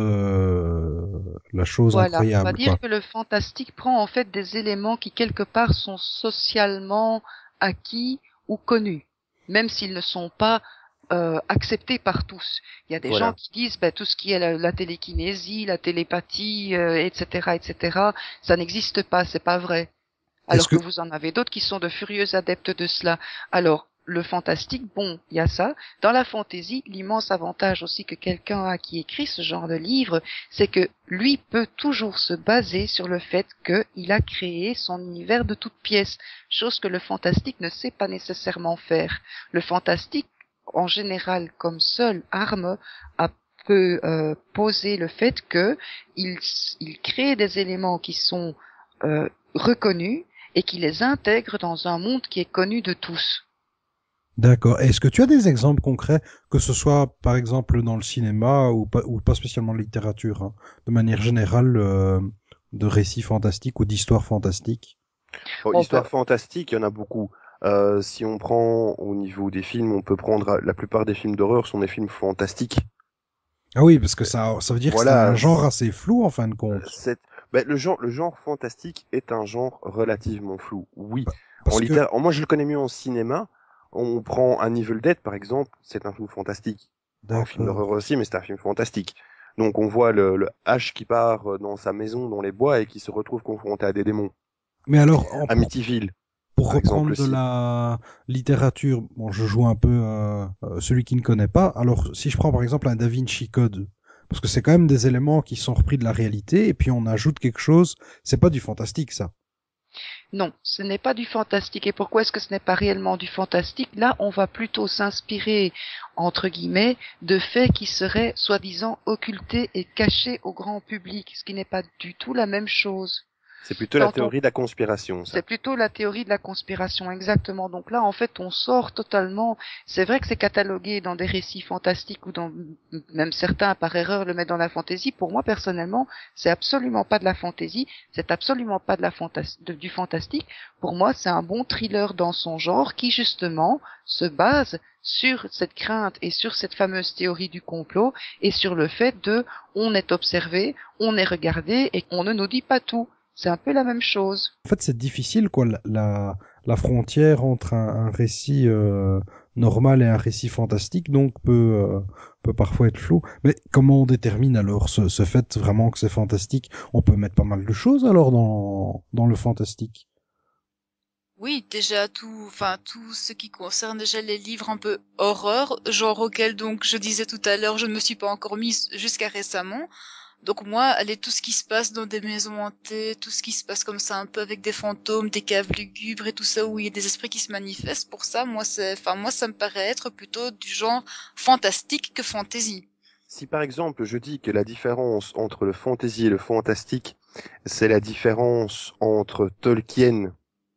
[SPEAKER 1] la chose
[SPEAKER 3] Voilà, on va
[SPEAKER 1] incroyable, quoi.
[SPEAKER 3] dire que le fantastique prend en fait des éléments qui quelque part sont socialement acquis ou connus, même s'ils ne sont pas acceptés par tous. Il y a des gens
[SPEAKER 2] Voilà.
[SPEAKER 3] qui disent tout ce qui est la télékinésie, la télépathie, etc., etc., ça n'existe pas, c'est pas vrai.
[SPEAKER 1] Est-ce
[SPEAKER 3] Alors
[SPEAKER 1] que
[SPEAKER 3] que vous en avez d'autres qui sont de furieux adeptes de cela. Alors, le fantastique, bon, il y a ça. Dans la fantaisie, l'immense avantage aussi que quelqu'un a qui écrit ce genre de livre, c'est que lui peut toujours se baser sur le fait qu'il a créé son univers de toutes pièces, chose que le fantastique ne sait pas nécessairement faire. Le fantastique, en général, comme seule arme, peut poser le fait que il crée des éléments qui sont reconnus et qui les intègre dans un monde qui est connu de tous.
[SPEAKER 1] D'accord. Est-ce que tu as des exemples concrets, que ce soit par exemple dans le cinéma ou pas spécialement en littérature, hein, de manière générale, de récits fantastiques ou d'histoires fantastiques?
[SPEAKER 2] Bon,
[SPEAKER 3] On peut,
[SPEAKER 2] histoire fantastique, il y en a beaucoup. Si on prend au niveau des films, on peut prendre la plupart des films d'horreur sont des films fantastiques.
[SPEAKER 1] Ah oui, parce que ça veut dire que c'est un
[SPEAKER 2] Voilà,
[SPEAKER 1] genre assez flou en fin de compte.
[SPEAKER 2] le genre fantastique est un genre relativement flou. Oui,
[SPEAKER 1] Parce que,
[SPEAKER 2] moi je le connais mieux en cinéma. On prend un Evil Dead par exemple, c'est un film fantastique. Un film
[SPEAKER 1] d'accord.
[SPEAKER 2] d'horreur aussi, mais c'est un film fantastique. Donc on voit le H qui part dans sa maison dans les bois et qui se retrouve confronté à des démons.
[SPEAKER 1] Mais alors,
[SPEAKER 2] Amityville,
[SPEAKER 1] pour
[SPEAKER 2] par exemple
[SPEAKER 1] reprendre de
[SPEAKER 2] aussi.
[SPEAKER 1] la littérature, bon, je joue un peu celui qui ne connaît pas. Alors, si je prends par exemple un Da Vinci Code, parce que c'est quand même des éléments qui sont repris de la réalité, et puis on ajoute quelque chose, c'est pas du fantastique, ça.
[SPEAKER 3] non, ce n'est pas du fantastique. Et pourquoi est-ce que ce n'est pas réellement du fantastique? Là, on va plutôt s'inspirer, entre guillemets, de faits qui seraient soi-disant occultés et cachés au grand public, ce qui n'est pas du tout la même chose.
[SPEAKER 2] C'est plutôt la
[SPEAKER 3] Quand on
[SPEAKER 2] théorie de la conspiration, ça.
[SPEAKER 3] C'est plutôt la théorie de la conspiration, exactement. Donc là, en fait, on sort totalement. C'est vrai que c'est catalogué dans des récits fantastiques ou dans même certains par erreur le mettent dans la fantaisie. Pour moi, personnellement, c'est absolument pas de la fantaisie. C'est absolument pas de la du fantastique. Pour moi, c'est un bon thriller dans son genre qui justement se base sur cette crainte et sur cette fameuse théorie du complot et sur le fait de on est observé, on est regardé et qu'on ne nous dit pas tout. C'est un peu la même chose.
[SPEAKER 1] En fait, c'est difficile, quoi, la frontière entre un récit normal et un récit fantastique, donc peut parfois être flou. Mais comment on détermine alors ce fait vraiment que c'est fantastique? On peut mettre pas mal de choses alors dans le fantastique.
[SPEAKER 4] Oui, déjà tout ce qui concerne déjà les livres un peu horreur, genre auquel donc je disais tout à l'heure, je ne me suis pas encore mise jusqu'à récemment. Donc moi, allez, tout ce qui se passe dans des maisons hantées, tout ce qui se passe comme ça, un peu avec des fantômes, des caves lugubres et tout ça, où il y a des esprits qui se manifestent, pour ça, moi, ça me paraît être plutôt du genre fantastique que fantasy.
[SPEAKER 2] Si par exemple je dis que la différence entre le fantasy et le fantastique, c'est la différence entre Tolkien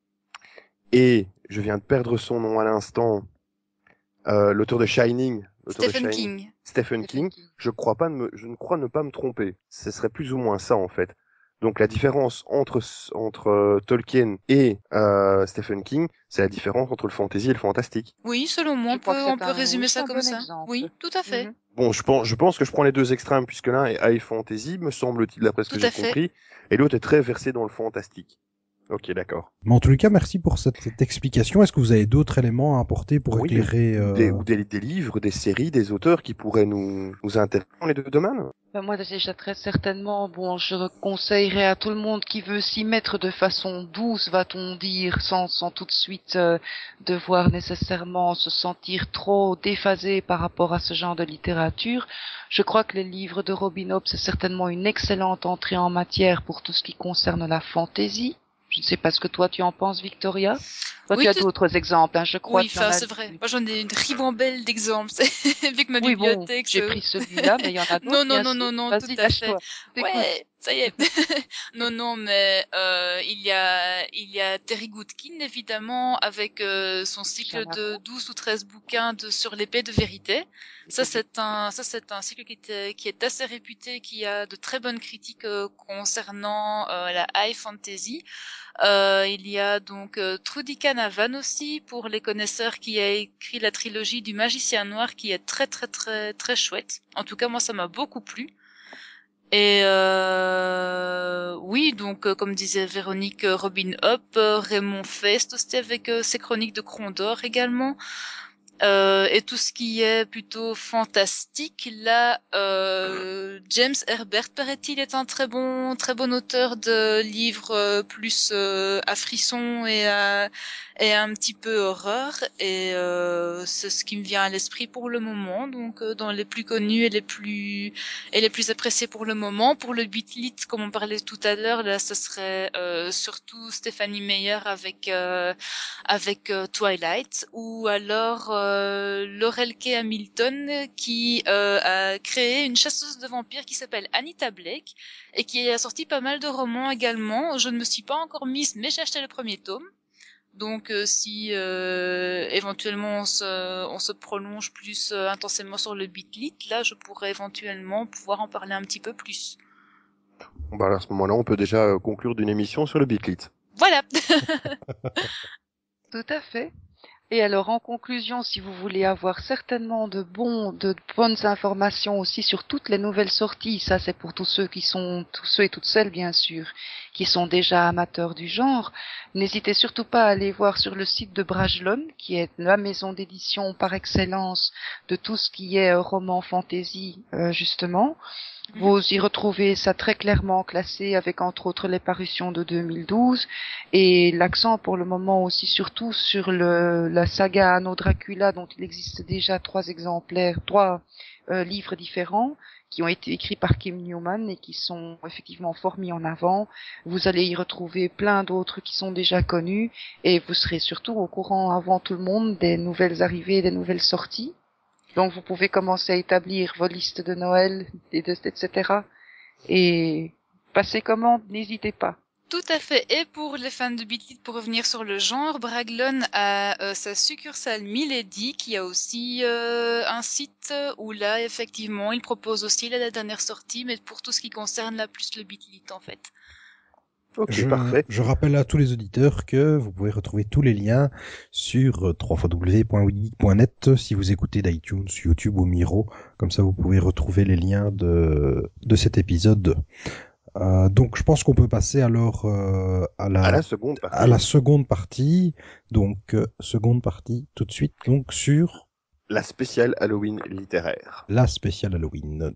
[SPEAKER 2] et, je viens de perdre son nom à l'instant, l'auteur de Shining, Stephen King, je ne crois ne pas me tromper. Ce serait plus ou moins ça en fait. Donc la différence entre Tolkien et Stephen King, c'est la différence entre le fantasy et le fantastique.
[SPEAKER 4] Oui, selon moi, on peut résumer ça comme ça. Oui, tout à fait.
[SPEAKER 2] Bon, je pense que je prends les deux extrêmes puisque l'un est high fantasy, me semble-t-il, d'après ce que j'ai compris, et l'autre est très versé dans le fantastique. Ok, d'accord.
[SPEAKER 1] Mais en tout cas, merci pour cette explication. Est-ce que vous avez d'autres éléments à apporter pour éclairer
[SPEAKER 2] des livres, des séries, des auteurs qui pourraient nous intéresser dans les deux domaines?
[SPEAKER 3] Ben moi déjà très certainement, bon, je conseillerais à tout le monde qui veut s'y mettre de façon douce, va-t-on dire, sans tout de suite devoir nécessairement se sentir trop déphasé par rapport à ce genre de littérature. Je crois que les livres de Robin Hobb, c'est certainement une excellente entrée en matière pour tout ce qui concerne la fantaisie. Je ne sais pas ce que toi tu en penses, Victoria. Toi, tu as d'autres exemples, hein, je crois.
[SPEAKER 4] Oui, c'est vrai. Moi, j'en ai une ribambelle d'exemples avec ma bibliothèque.
[SPEAKER 3] Bon, j'ai pris celui-là, mais il y en a d'autres.
[SPEAKER 4] Non, tout à fait. Ouais, ça y est. non, mais il y a Terry Goodkin, évidemment, avec son cycle de 12 ou 13 bouquins sur l'épée de vérité. Ça c'est un cycle qui est assez réputé, qui a de très bonnes critiques concernant la high fantasy. Il y a donc Trudy Canavan aussi, pour les connaisseurs, qui a écrit la trilogie du Magicien Noir, qui est très très très très chouette. En tout cas, moi, ça m'a beaucoup plu. Et oui, donc comme disait Véronique, Robin Hobb, Raymond Feist aussi avec ses chroniques de Krondor également. Et tout ce qui est plutôt fantastique, là, James Herbert, paraît-il, est un très bon auteur de livres plus à frisson et un petit peu horreur. Et c'est ce qui me vient à l'esprit pour le moment. Donc dans les plus connus et les plus appréciés pour le moment. Pour le Beatlit, comme on parlait tout à l'heure, là, ce serait surtout Stephanie Meyer avec Twilight, ou alors Laurel K. Hamilton, qui a créé une chasseuse de vampires qui s'appelle Anita Blake et qui a sorti pas mal de romans également. Je ne me suis pas encore mise, mais j'ai acheté le premier tome. Donc si éventuellement on se prolonge plus intensément sur le Beatlit, là je pourrais éventuellement pouvoir en parler un petit peu plus.
[SPEAKER 2] Bon, bah, à ce moment-là, on peut déjà conclure d'une émission sur le Beatlit.
[SPEAKER 4] Voilà.
[SPEAKER 3] Tout à fait. Et alors, en conclusion, si vous voulez avoir certainement de bonnes informations aussi sur toutes les nouvelles sorties, ça c'est pour tous ceux et toutes celles bien sûr, qui sont déjà amateurs du genre, n'hésitez surtout pas à aller voir sur le site de Brajlon, qui est la maison d'édition par excellence de tout ce qui est roman fantasy, justement. Vous y retrouvez ça très clairement classé avec entre autres les parutions de 2012 et l'accent pour le moment aussi surtout sur la saga Anno Dracula, dont il existe déjà 3 livres différents qui ont été écrits par Kim Newman et qui sont effectivement fort mis en avant. Vous allez y retrouver plein d'autres qui sont déjà connus et vous serez surtout au courant avant tout le monde des nouvelles arrivées, des nouvelles sorties. Donc vous pouvez commencer à établir vos listes de Noël, etc. Et passer commande, n'hésitez pas.
[SPEAKER 4] Tout à fait. Et pour les fans de Beatlit, pour revenir sur le genre, Brajlon a sa succursale Milady, qui a aussi un site où là, effectivement, il propose aussi la dernière sortie, mais pour tout ce qui concerne là plus le Beatlit, en fait.
[SPEAKER 2] Ok, parfait.
[SPEAKER 1] Je rappelle à tous les auditeurs que vous pouvez retrouver tous les liens sur www.wiki.net si vous écoutez d'iTunes, YouTube ou Miro. Comme ça, vous pouvez retrouver les liens de cet épisode. Donc, je pense qu'on peut passer alors à la seconde partie. Donc, seconde partie tout de suite. Donc, sur
[SPEAKER 2] la spéciale Halloween littéraire.
[SPEAKER 1] La spéciale Halloween.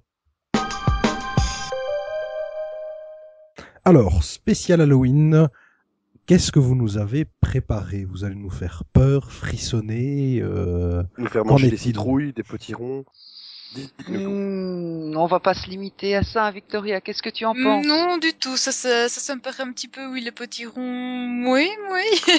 [SPEAKER 1] Alors, spécial Halloween, qu'est-ce que vous nous avez préparé? Vous allez nous faire peur, frissonner,
[SPEAKER 2] nous faire manger des citrouilles, des petits ronds. Dites-nous tout.
[SPEAKER 3] On va pas se limiter à ça, Victoria. Qu'est-ce que tu en penses?
[SPEAKER 4] Non, du tout. Ça me paraît un petit peu, oui, le petit rond. Oui, oui.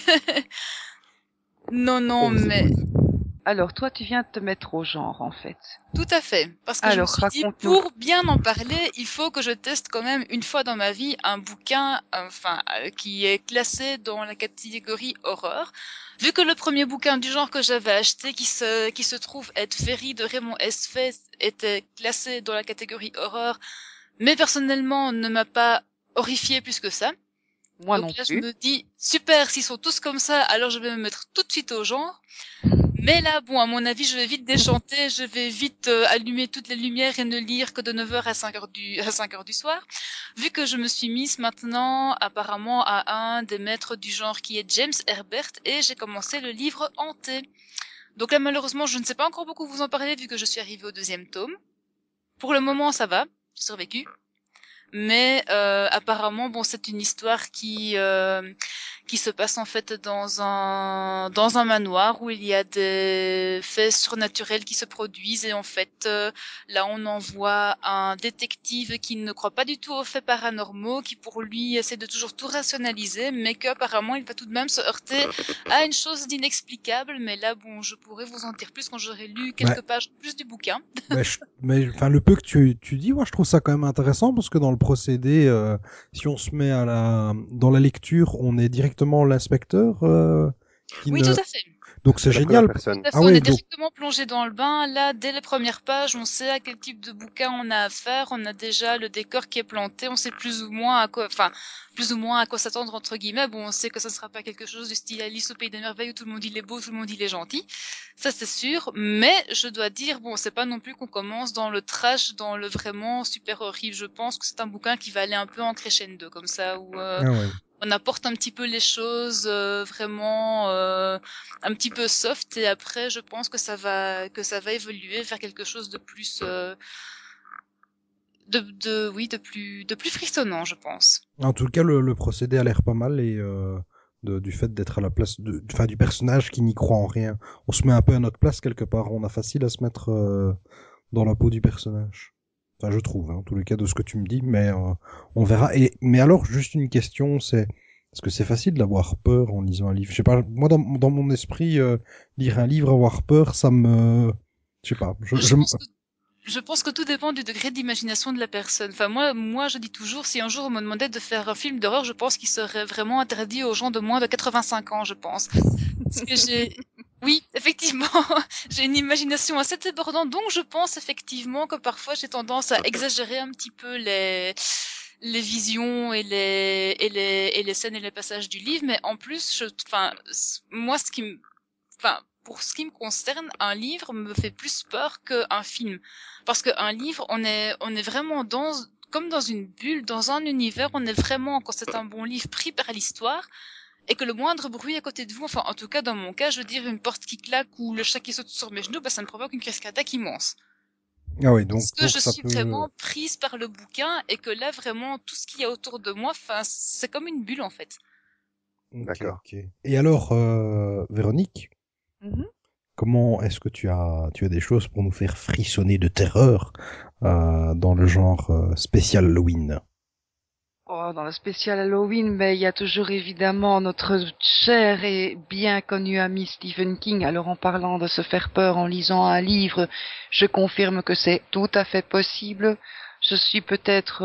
[SPEAKER 4] Non, non,
[SPEAKER 2] On vous
[SPEAKER 4] mais
[SPEAKER 2] écoute.
[SPEAKER 3] Alors, toi, tu viens de te mettre au genre, en fait.
[SPEAKER 4] tout à fait. Parce que je me
[SPEAKER 3] Alors,
[SPEAKER 4] suis dit,
[SPEAKER 3] raconte-nous.
[SPEAKER 4] pour bien en parler, il faut que je teste quand même une fois dans ma vie un bouquin, qui est classé dans la catégorie horreur. Vu que le premier bouquin du genre que j'avais acheté, qui se trouve être Féerie de Raymond S. Fest, était classé dans la catégorie horreur, mais personnellement ne m'a pas horrifié plus que ça.
[SPEAKER 3] Moi non
[SPEAKER 4] Donc là, je
[SPEAKER 3] plus.
[SPEAKER 4] me dis, super, s'ils sont tous comme ça, alors je vais me mettre tout de suite au genre. Mais là, bon, à mon avis, je vais vite déchanter, je vais vite allumer toutes les lumières et ne lire que de 9 heures à 5 heures du soir, vu que je me suis mise maintenant apparemment à un des maîtres du genre qui est James Herbert, et j'ai commencé le livre Hanté. Donc là, malheureusement, je ne sais pas encore beaucoup vous en parler, vu que je suis arrivée au 2e tome. Pour le moment, ça va, j'ai survécu. Mais apparemment, bon, c'est une histoire qui se passe en fait dans un manoir où il y a des faits surnaturels qui se produisent, et en fait là on envoie un détective qui ne croit pas du tout aux faits paranormaux, qui pour lui essaie de toujours tout rationaliser, mais qu'apparemment il va tout de même se heurter à une chose d'inexplicable. Mais là, bon, je pourrais vous en dire plus quand j'aurai lu
[SPEAKER 1] Ouais.
[SPEAKER 4] quelques pages plus du bouquin.
[SPEAKER 1] Mais enfin, le peu que tu dis, moi, je trouve ça quand même intéressant parce que dans le procédé, si on se met dans la lecture, on est directement l'inspecteur qui
[SPEAKER 4] Oui,
[SPEAKER 1] ne.
[SPEAKER 4] tout à fait.
[SPEAKER 1] Donc c'est
[SPEAKER 2] La première
[SPEAKER 1] génial.
[SPEAKER 2] personne.
[SPEAKER 4] Tout à fait,
[SPEAKER 1] Ah
[SPEAKER 4] on
[SPEAKER 1] ouais,
[SPEAKER 4] est
[SPEAKER 1] donc
[SPEAKER 4] directement plongé dans le bain. Là, dès les premières pages, on sait à quel type de bouquin on a affaire. On a déjà le décor qui est planté. On sait plus ou moins à quoi s'attendre, entre guillemets. Bon, on sait que ça ne sera pas quelque chose du style Alice au Pays des Merveilles où tout le monde il est beau, tout le monde il est gentil. Ça, c'est sûr. Mais je dois dire, bon, c'est pas non plus qu'on commence dans le trash, dans le vraiment super horrible. Je pense que c'est un bouquin qui va aller un peu en crescendo, comme ça, où
[SPEAKER 1] ah ouais.
[SPEAKER 4] on apporte un petit peu les choses vraiment un petit peu soft, et après je pense que ça va évoluer vers quelque chose de plus de plus frissonnant, je pense.
[SPEAKER 1] En tout cas, le procédé a l'air pas mal et du fait d'être à la place enfin, du personnage qui n'y croit en rien. On se met un peu à notre place quelque part. On a facile à se mettre dans la peau du personnage. Enfin, je trouve, hein, en tous les cas de ce que tu me dis, mais on verra. Mais alors, juste une question, c'est est-ce que c'est facile d'avoir peur en lisant un livre? Je sais pas, moi dans mon esprit, lire un livre, avoir peur, ça me, je sais pas.
[SPEAKER 4] Je pense que tout dépend du degré d'imagination de la personne. Enfin, moi, je dis toujours, si un jour on me demandait de faire un film d'horreur, je pense qu'il serait vraiment interdit aux gens de moins de 85 ans, je pense. Parce que oui, effectivement, j'ai une imagination assez débordante, donc je pense effectivement que parfois j'ai tendance à exagérer un petit peu les visions et les scènes et les passages du livre. Mais en plus, moi, pour ce qui me concerne, un livre me fait plus peur qu'un film. Parce qu'un livre, on est vraiment comme dans une bulle, dans un univers, on est vraiment, quand c'est un bon livre, pris par l'histoire, et que le moindre bruit à côté de vous, enfin, en tout cas, dans mon cas, je veux dire, une porte qui claque ou le chat qui saute sur mes genoux, ça me provoque une crise cardiaque immense.
[SPEAKER 1] Ah oui,
[SPEAKER 4] Parce que
[SPEAKER 1] donc
[SPEAKER 4] je
[SPEAKER 1] ça
[SPEAKER 4] suis
[SPEAKER 1] peut.
[SPEAKER 4] vraiment prise par le bouquin, et que là, vraiment, tout ce qu'il y a autour de moi, c'est comme une bulle, en fait.
[SPEAKER 1] Ok,
[SPEAKER 2] D'accord.
[SPEAKER 1] ok. Et alors, Véronique,
[SPEAKER 3] Mhm.
[SPEAKER 1] comment est-ce que tu as des choses pour nous faire frissonner de terreur dans le genre spécial Halloween?
[SPEAKER 3] Oh, dans le spécial Halloween, mais il y a toujours évidemment notre cher et bien connu ami Stephen King. Alors en parlant de se faire peur en lisant un livre, je confirme que c'est tout à fait possible. Je suis peut-être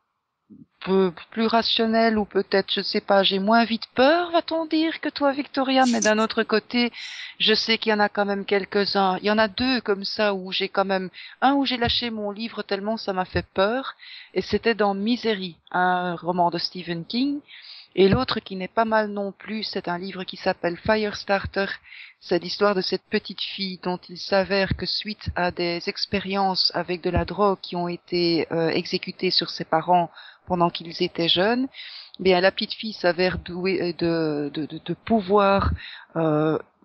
[SPEAKER 3] plus rationnel, ou peut-être, je sais pas, j'ai moins vite peur, va-t-on dire, que toi, Victoria, mais d'un autre côté, je sais qu'il y en a quand même quelques-uns. Il y en a deux comme ça où j'ai quand même, un où j'ai lâché mon livre tellement ça m'a fait peur, et c'était dans Misery, un roman de Stephen King. Et l'autre qui n'est pas mal non plus, c'est un livre qui s'appelle Firestarter. C'est l'histoire de cette petite fille dont il s'avère que suite à des expériences avec de la drogue qui ont été exécutées sur ses parents pendant qu'ils étaient jeunes, bien la petite fille s'avère douée de pouvoirs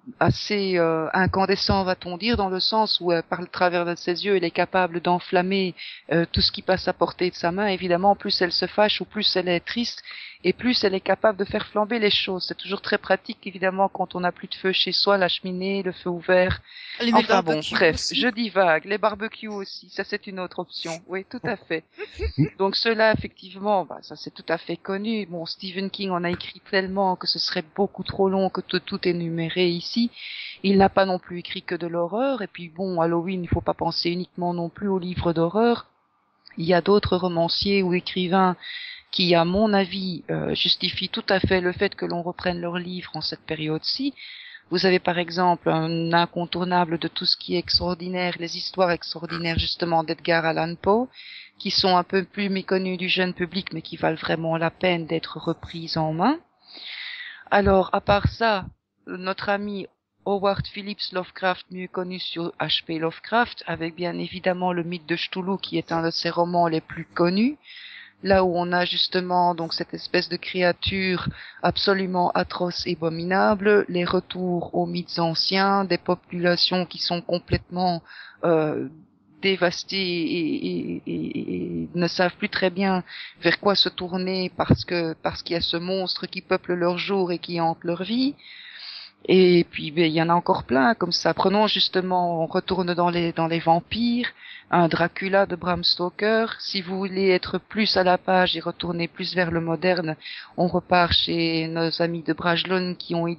[SPEAKER 3] assez incandescent, va-t-on dire, dans le sens où par le travers de ses yeux, elle est capable d'enflammer tout ce qui passe à portée de sa main. Évidemment, plus elle se fâche ou plus elle est triste, et plus elle est capable de faire flamber les choses. C'est toujours très pratique, évidemment, quand on n'a plus de feu chez soi, la cheminée, le feu ouvert.
[SPEAKER 4] Les
[SPEAKER 3] Enfin bon,
[SPEAKER 4] barbecues
[SPEAKER 3] bref,
[SPEAKER 4] aussi.
[SPEAKER 3] je divague. Les barbecues aussi, ça c'est une autre option. Oui, tout à fait. Donc cela, effectivement, ça c'est tout à fait connu. Bon, Stephen King en a écrit tellement que ce serait beaucoup trop long que tout énuméré ici. Il n'a pas non plus écrit que de l'horreur. Et puis bon, Halloween, il faut pas penser uniquement non plus aux livres d'horreur. Il y a d'autres romanciers ou écrivains qui, à mon avis, justifient tout à fait le fait que l'on reprenne leurs livres en cette période-ci. Vous avez par exemple un incontournable de tout ce qui est extraordinaire, les histoires extraordinaires justement d'Edgar Allan Poe, qui sont un peu plus méconnues du jeune public, mais qui valent vraiment la peine d'être reprises en main. Alors, à part ça, notre ami Howard Phillips Lovecraft, mieux connu sur H.P. Lovecraft, avec bien évidemment le mythe de Cthulhu, qui est un de ses romans les plus connus. Là où on a justement donc cette espèce de créature absolument atroce et abominable, les retours aux mythes anciens, des populations qui sont complètement dévastées et ne savent plus très bien vers quoi se tourner parce qu'il y a ce monstre qui peuple leur jour et qui hante leur vie. Et puis il y en a encore plein comme ça. Prenons justement, on retourne dans les vampires, un Dracula de Bram Stoker. Si vous voulez être plus à la page et retourner plus vers le moderne, on repart chez nos amis de Brajlon qui ont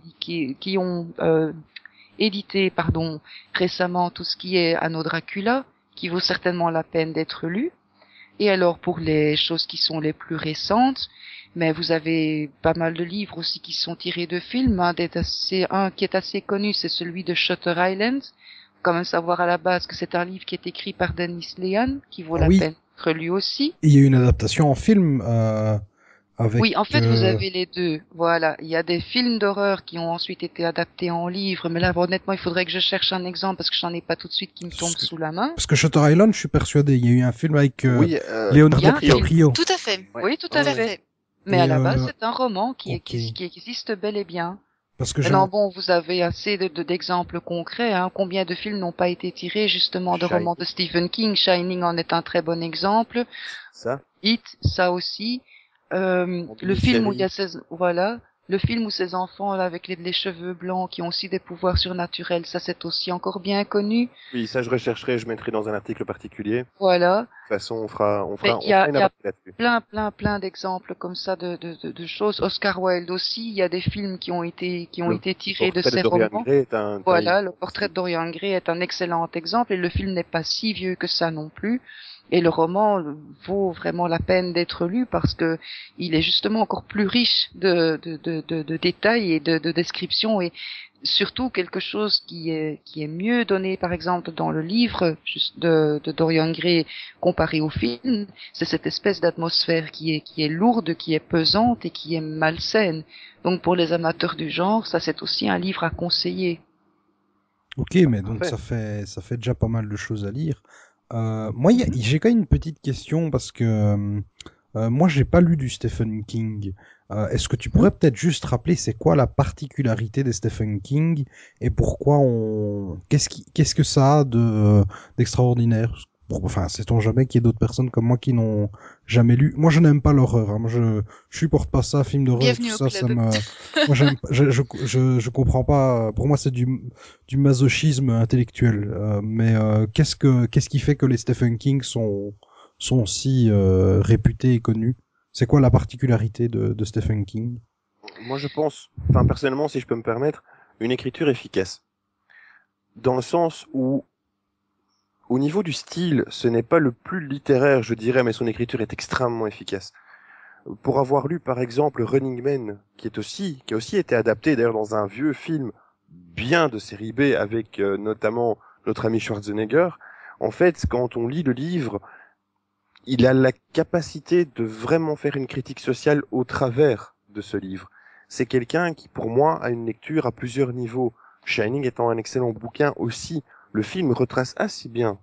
[SPEAKER 3] édité récemment tout ce qui est Anno Dracula, qui vaut certainement la peine d'être lu. Et alors pour les choses qui sont les plus récentes, mais vous avez pas mal de livres aussi qui sont tirés de films. Un qui est assez connu, c'est celui de Shutter Island. Quand même savoir à la base que c'est un livre qui est écrit par Dennis Lehane, qui vaut la peine d'être lu aussi.
[SPEAKER 1] Il y a une adaptation en film avec...
[SPEAKER 3] Oui, en fait, vous avez les deux. Voilà, il y a des films d'horreur qui ont ensuite été adaptés en livre, mais là, honnêtement, il faudrait que je cherche un exemple parce que j'en ai pas tout de suite qui me tombe sous la main.
[SPEAKER 1] Parce que Shutter Island, je suis persuadé, il y a eu un film avec Leonardo DiCaprio.
[SPEAKER 4] Tout à fait.
[SPEAKER 3] Ouais. Oui, tout à fait. Mais à la base, c'est un roman qui existe bel et bien.
[SPEAKER 1] Parce que
[SPEAKER 3] non, bon, vous avez assez d'exemples concrets. Hein. Combien de films n'ont pas été tirés justement de romans de Stephen King? Shining en est un très bon exemple.
[SPEAKER 2] Ça.
[SPEAKER 3] It, ça aussi. Le film où il y a le film où ces enfants là avec les cheveux blancs qui ont aussi des pouvoirs surnaturels, ça c'est aussi encore bien connu.
[SPEAKER 2] Oui, ça je rechercherai, je mettrai dans un article particulier.
[SPEAKER 3] Voilà.
[SPEAKER 2] De toute façon, on fera
[SPEAKER 3] il y a plein d'exemples comme ça de choses. Oscar Wilde aussi, il y a des films qui ont été tirés de ses romans. Voilà, le portrait de Dorian Gray est un excellent exemple et le film n'est pas si vieux que ça non plus. Et le roman vaut vraiment la peine d'être lu parce que il est justement encore plus riche de détails et de descriptions et surtout quelque chose qui est mieux donné par exemple dans le livre de Dorian Gray comparé au film, c'est cette espèce d'atmosphère qui est lourde, qui est pesante et qui est malsaine. Donc pour les amateurs du genre, ça c'est aussi un livre à conseiller.
[SPEAKER 1] Ok, mais donc ça fait déjà pas mal de choses à lire. Moi, j'ai quand même une petite question parce que moi, j'ai pas lu du Stephen King. Est-ce que tu pourrais peut-être juste rappeler c'est quoi la particularité des Stephen King et pourquoi qu'est-ce que ça a d'extraordinaire? Enfin, sait-on jamais qu'il y ait d'autres personnes comme moi qui n'ont jamais lu. Moi, je n'aime pas l'horreur. Hein. Moi, je supporte pas ça, film d'horreur, tout ça, ça me. Moi, je comprends pas. Pour moi, c'est du masochisme intellectuel. Mais qu'est-ce qui fait que les Stephen King sont si réputés et connus? C'est quoi la particularité de Stephen King?
[SPEAKER 2] Moi, je pense, enfin personnellement, si je peux me permettre, une écriture efficace. Dans le sens où au niveau du style, ce n'est pas le plus littéraire, je dirais, mais son écriture est extrêmement efficace. Pour avoir lu, par exemple, Running Man, qui a aussi été adapté, d'ailleurs, dans un vieux film bien de série B, avec notamment notre ami Schwarzenegger, en fait, quand on lit le livre, il a la capacité de vraiment faire une critique sociale au travers de ce livre. C'est quelqu'un qui, pour moi, a une lecture à plusieurs niveaux. Shining étant un excellent bouquin aussi, le film retrace assez bien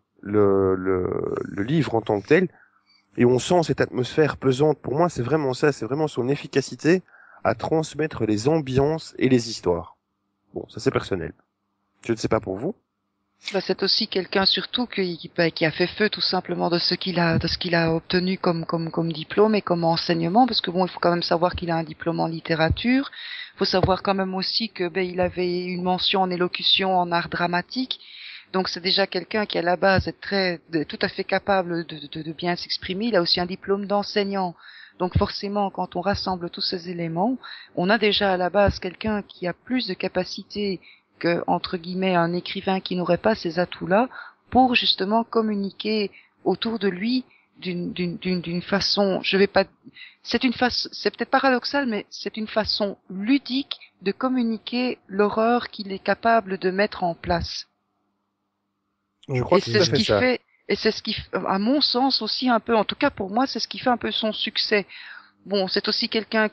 [SPEAKER 2] le livre en tant que tel, et on sent cette atmosphère pesante. Pour moi, c'est vraiment ça, c'est vraiment son efficacité à transmettre les ambiances et les histoires. Bon, ça c'est personnel. Je ne sais pas pour vous.
[SPEAKER 3] Bah, c'est aussi quelqu'un surtout qui a fait feu tout simplement de ce qu'il a obtenu comme diplôme et comme enseignement, parce que bon, il faut quand même savoir qu'il a un diplôme en littérature. Il faut savoir quand même aussi que il avait une mention en élocution en art dramatique. Donc c'est déjà quelqu'un qui à la base est tout à fait capable de bien s'exprimer. Il a aussi un diplôme d'enseignant. Donc forcément, quand on rassemble tous ces éléments, on a déjà à la base quelqu'un qui a plus de capacité que, entre guillemets, un écrivain qui n'aurait pas ces atouts-là pour justement communiquer autour de lui d'une façon, c'est peut-être paradoxal, mais c'est une façon ludique de communiquer l'horreur qu'il est capable de mettre en place.
[SPEAKER 2] Je crois
[SPEAKER 3] Et
[SPEAKER 2] que
[SPEAKER 3] c'est
[SPEAKER 2] c'est
[SPEAKER 3] ce
[SPEAKER 2] tout à fait
[SPEAKER 3] qui
[SPEAKER 2] ça.
[SPEAKER 3] fait, et c'est ce qui, à mon sens aussi un peu, en tout cas pour moi, c'est ce qui fait un peu son succès. Bon, c'est aussi quelqu'un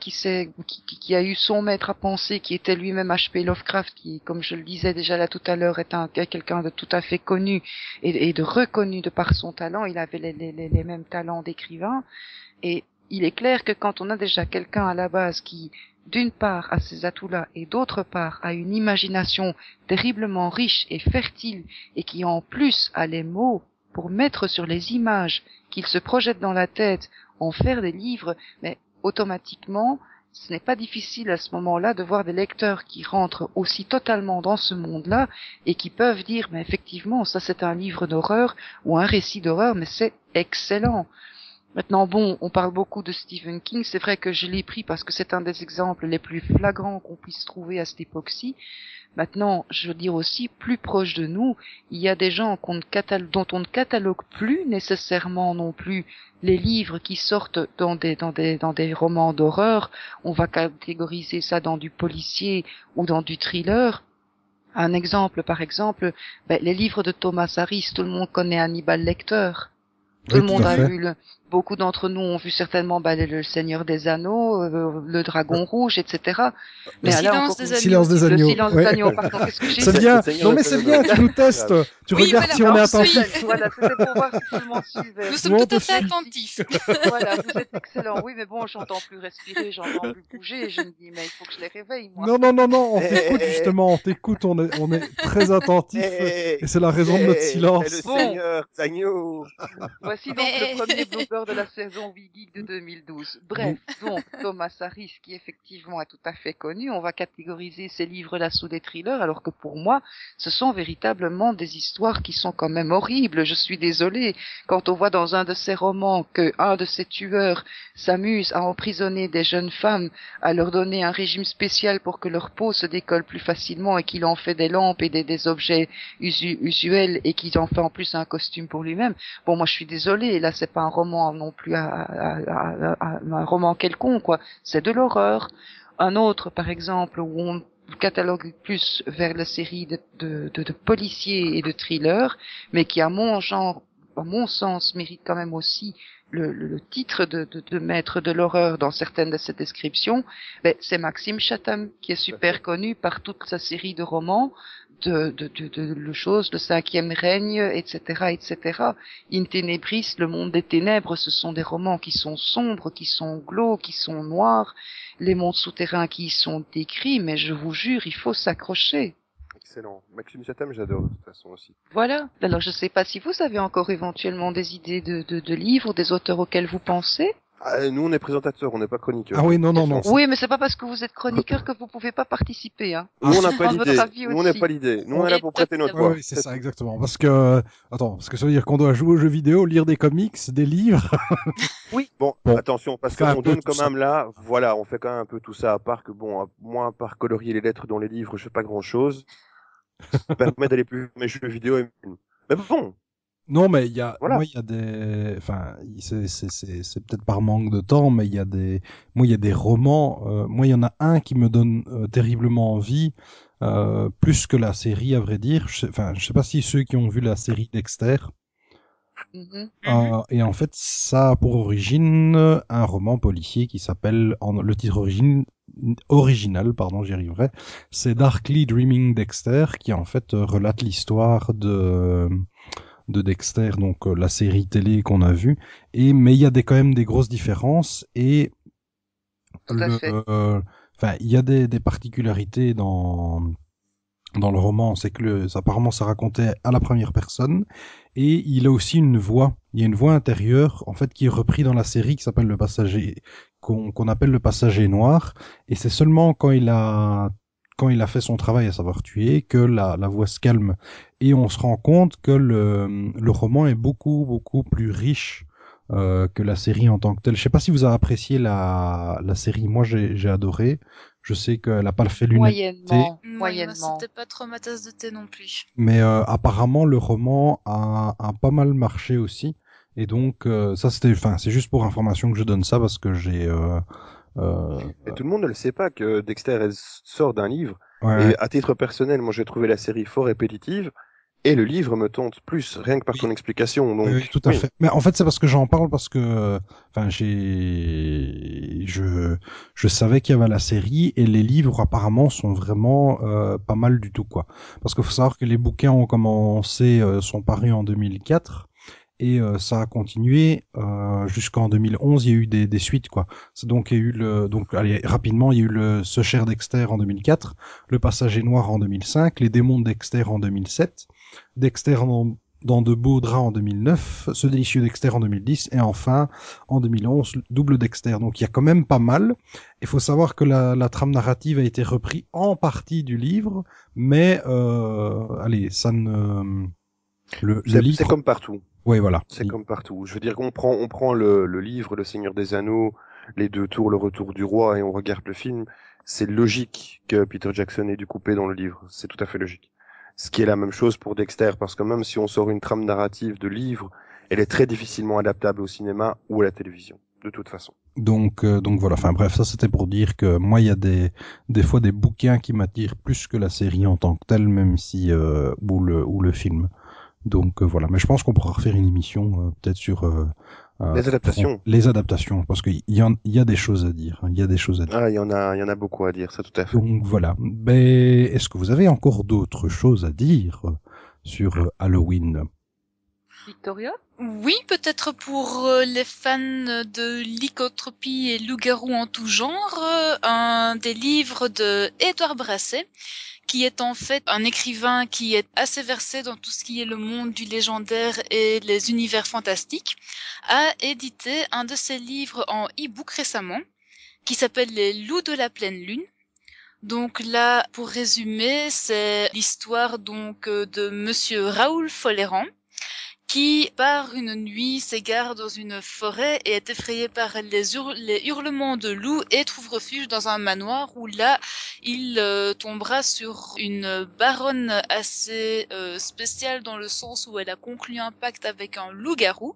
[SPEAKER 3] qui a eu son maître à penser, qui était lui-même H.P. Lovecraft, qui, comme je le disais déjà là tout à l'heure, est quelqu'un de tout à fait connu et de reconnu de par son talent. Il avait les mêmes talents d'écrivain. Et il est clair que quand on a déjà quelqu'un à la base qui, d'une part, a ces atouts-là et d'autre part, a une imagination terriblement riche et fertile et qui en plus a les mots pour mettre sur les images qu'il se projette dans la tête, en faire des livres, mais automatiquement, ce n'est pas difficile à ce moment-là de voir des lecteurs qui rentrent aussi totalement dans ce monde-là et qui peuvent dire, mais effectivement, ça c'est un livre d'horreur ou un récit d'horreur, mais c'est excellent. Maintenant, bon, on parle beaucoup de Stephen King. C'est vrai que je l'ai pris parce que c'est un des exemples les plus flagrants qu'on puisse trouver à cette époque-ci. Maintenant, je veux dire aussi, plus proche de nous, il y a des gens dont on ne catalogue plus nécessairement non plus les livres qui sortent dans des romans d'horreur. On va catégoriser ça dans du policier ou dans du thriller. Un exemple, par exemple, les livres de Thomas Harris, tout le monde connaît Hannibal Lecter. Tout
[SPEAKER 1] Oui,
[SPEAKER 3] le
[SPEAKER 1] tout
[SPEAKER 3] monde
[SPEAKER 1] à
[SPEAKER 3] a
[SPEAKER 1] fait.
[SPEAKER 3] vu beaucoup d'entre nous ont vu certainement le Seigneur des Anneaux, le Dragon Rouge, etc.
[SPEAKER 4] Le
[SPEAKER 3] Mais là
[SPEAKER 4] silence
[SPEAKER 3] encore
[SPEAKER 4] des
[SPEAKER 3] une-
[SPEAKER 4] agneaux.
[SPEAKER 1] Silence des
[SPEAKER 3] le
[SPEAKER 1] agneaux.
[SPEAKER 3] silence
[SPEAKER 1] Ouais.
[SPEAKER 3] des agneaux, pardon, qu'est-ce que j'ai
[SPEAKER 1] C'est
[SPEAKER 3] dit
[SPEAKER 1] bien.
[SPEAKER 2] Le Seigneur
[SPEAKER 1] Non
[SPEAKER 2] des
[SPEAKER 1] mais c'est
[SPEAKER 2] Anneaux.
[SPEAKER 1] bien, tu nous testes. Tu
[SPEAKER 4] Oui,
[SPEAKER 1] regardes
[SPEAKER 4] voilà,
[SPEAKER 1] si on est
[SPEAKER 4] on
[SPEAKER 1] attentif.
[SPEAKER 3] Voilà, c'était pour voir si tout le monde suivait.
[SPEAKER 4] Nous
[SPEAKER 1] Nous,
[SPEAKER 4] sommes
[SPEAKER 1] on
[SPEAKER 4] tout
[SPEAKER 1] te
[SPEAKER 4] à fait
[SPEAKER 1] suit.
[SPEAKER 4] attentifs.
[SPEAKER 3] Voilà, vous êtes excellent. Oui, mais bon, j'entends plus respirer, j'entends plus bouger, et je me dis, mais il faut que je les réveille, moi.
[SPEAKER 1] Non, on
[SPEAKER 2] Eh,
[SPEAKER 1] t'écoute
[SPEAKER 2] eh, eh,
[SPEAKER 1] justement, on t'écoute, on est très attentif
[SPEAKER 2] eh,
[SPEAKER 1] et c'est la raison de notre
[SPEAKER 2] c'est le
[SPEAKER 1] silence.
[SPEAKER 3] Bon,
[SPEAKER 2] Seigneur des Agneaux.
[SPEAKER 3] voici donc le
[SPEAKER 4] Mais
[SPEAKER 3] premier blooper de la saison Geek de 2012. Bref, donc Thomas Harris, qui effectivement est tout à fait connu, on va catégoriser ces livres-là sous des thrillers, alors que pour moi, ce sont véritablement des histoires qui sont quand même horribles. Je suis désolée, quand on voit dans un de ces romans que un de ces tueurs s'amuse à emprisonner des jeunes femmes, à leur donner un régime spécial pour que leur peau se décolle plus facilement et qu'il en fait des lampes et des objets usuels et qu'il en fait en plus un costume pour lui-même. Bon, moi je suis désolée, là c'est pas un roman non plus un roman quelconque, quoi. C'est de l'horreur. Un autre, par exemple, où on catalogue plus vers la série de policiers et de thrillers, mais qui à mon sens, mérite quand même aussi le titre de maître de l'horreur dans certaines de ses descriptions, c'est Maxime Chatham, qui est super connu par toute sa série de romans, de choses, le cinquième règne, etc., etc. In Tenebris, le monde des ténèbres, ce sont des romans qui sont sombres, qui sont glauques, qui sont noirs, les mondes souterrains qui y sont décrits, mais je vous jure, il faut s'accrocher.
[SPEAKER 2] Excellent. Maxime Chatham, j'adore de toute façon aussi.
[SPEAKER 3] Voilà. Alors, je sais pas si vous avez encore éventuellement des idées de livres, des auteurs auxquels vous pensez.
[SPEAKER 2] Ah, nous, on est présentateurs, on n'est pas chroniqueurs.
[SPEAKER 1] Ah oui, non.
[SPEAKER 3] Oui, mais c'est pas parce que vous êtes chroniqueur que vous pouvez pas participer, hein.
[SPEAKER 2] Nous, on n'a pas
[SPEAKER 3] Prendre votre
[SPEAKER 2] l'idée.
[SPEAKER 3] avis
[SPEAKER 2] Nous, on n'a
[SPEAKER 3] aussi.
[SPEAKER 2] pas l'idée. Nous, on est là pour prêter notre
[SPEAKER 1] Ouais,
[SPEAKER 2] voix.
[SPEAKER 1] oui, c'est ça, exactement. Parce que ça veut dire qu'on doit jouer aux jeux vidéo, lire des comics, des livres.
[SPEAKER 2] Bon,
[SPEAKER 1] Bon.
[SPEAKER 2] attention, parce
[SPEAKER 1] Fais un
[SPEAKER 2] qu'on
[SPEAKER 1] peu
[SPEAKER 2] donne
[SPEAKER 1] tout
[SPEAKER 2] quand
[SPEAKER 1] ça.
[SPEAKER 2] même là, voilà, on fait quand même un peu tout ça, à part que, bon, moi, à part colorier les lettres dans les livres, je fais pas grand chose. Ça permet d'aller plus mes jeux vidéo et mes films. Mais bon,
[SPEAKER 1] Non, mais
[SPEAKER 2] voilà.
[SPEAKER 1] moi, il y a enfin, c'est peut-être par manque de temps, mais il y a des romans. Moi, il y en a un qui me donne terriblement envie, plus que la série, à vrai dire. Je sais pas si ceux qui ont vu la série Dexter.
[SPEAKER 3] Mhm.
[SPEAKER 1] Et en fait, ça a pour origine un roman policier qui s'appelle, le titre original, pardon, j'y arriverai, c'est Darkly Dreaming Dexter, qui en fait relate l'histoire de Dexter, donc la série télé qu'on a vue. Mais il y a quand même des grosses différences et
[SPEAKER 3] Tout à fait.
[SPEAKER 1] enfin, il y a des particularités dans dans le roman, c'est que apparemment ça racontait à la première personne, et il a aussi une voix. Il y a une voix intérieure, en fait, qui est reprise dans la série, qui s'appelle le passager, qu'on appelle le passager noir, et c'est seulement quand il a fait son travail, à savoir tuer, que la voix se calme. Et on se rend compte que le roman est beaucoup, beaucoup plus riche que la série en tant que telle. Je sais pas si vous avez apprécié la série. Moi, j'ai adoré. Je sais qu'elle a pas fait l'unanimité.
[SPEAKER 3] Moyennement.
[SPEAKER 4] Oui, moi,
[SPEAKER 3] Moyennement.
[SPEAKER 4] c'était pas trop ma tasse de thé non plus.
[SPEAKER 1] Mais apparemment, le roman a pas mal marché aussi. Et donc, ça, c'est juste pour information que je donne ça parce que
[SPEAKER 2] Et tout le monde ne le sait pas que Dexter elle sort d'un livre.
[SPEAKER 1] ouais,
[SPEAKER 2] Et à titre personnel, moi j'ai trouvé la série fort répétitive. Et le livre me tente plus, rien que par ton explication. Donc,
[SPEAKER 1] oui, tout à fait. Mais en fait, c'est parce que j'en parle parce que, enfin, je savais qu'il y avait la série et les livres apparemment sont vraiment pas mal du tout, quoi. Parce qu'il faut savoir que les bouquins ont commencé, sont parus en 2004 et ça a continué jusqu'en 2011. Il y a eu des suites, quoi. Donc il y a eu allez, rapidement, il y a eu Ce cher Dexter en 2004, Le Passager noir en 2005, Les démons de Dexter en 2007, Dexter dans de beaux draps en 2009, Ce délicieux Dexter en 2010 et enfin en 2011 Double Dexter. Donc il y a quand même pas mal. Il faut savoir que la trame narrative a été reprise en partie du livre, mais allez, ça ne le
[SPEAKER 2] c'est
[SPEAKER 1] livre.
[SPEAKER 2] comme partout.
[SPEAKER 1] Oui, voilà.
[SPEAKER 2] C'est comme partout. Je veux dire qu'on prend le livre, Le Seigneur des Anneaux, Les Deux Tours, Le Retour du Roi, et on regarde le film. C'est logique que Peter Jackson ait dû couper dans le livre. C'est tout à fait logique. Ce qui est la même chose pour Dexter, parce que même si on sort une trame narrative de livre, elle est très difficilement adaptable au cinéma ou à la télévision, de toute façon.
[SPEAKER 1] Donc voilà. Enfin bref, ça c'était pour dire que moi il y a des fois des bouquins qui m'attirent plus que la série en tant que telle, même si ou le film. Donc voilà. Mais je pense qu'on pourra refaire une émission peut-être sur
[SPEAKER 2] Les adaptations.
[SPEAKER 1] les adaptations, parce qu'il y a des choses à dire. Il y a des choses à dire.
[SPEAKER 2] Ah, il y en a beaucoup à dire, ça tout à fait.
[SPEAKER 1] Donc voilà. Ben, est-ce que vous avez encore d'autres choses à dire sur Halloween?
[SPEAKER 3] Victoria?
[SPEAKER 4] Oui, peut-être pour les fans de lycotropie et loup-garou en tout genre, un des livres de Édouard Brasset, qui est en fait un écrivain qui est assez versé dans tout ce qui est le monde du légendaire et les univers fantastiques, a édité un de ses livres en e-book récemment, qui s'appelle Les loups de la pleine lune. Donc là, pour résumer, c'est l'histoire donc de monsieur Raoul Folleran, qui, par une nuit, s'égare dans une forêt et est effrayé par les hurlements de loups et trouve refuge dans un manoir où là, il tombera sur une baronne assez spéciale dans le sens où elle a conclu un pacte avec un loup-garou.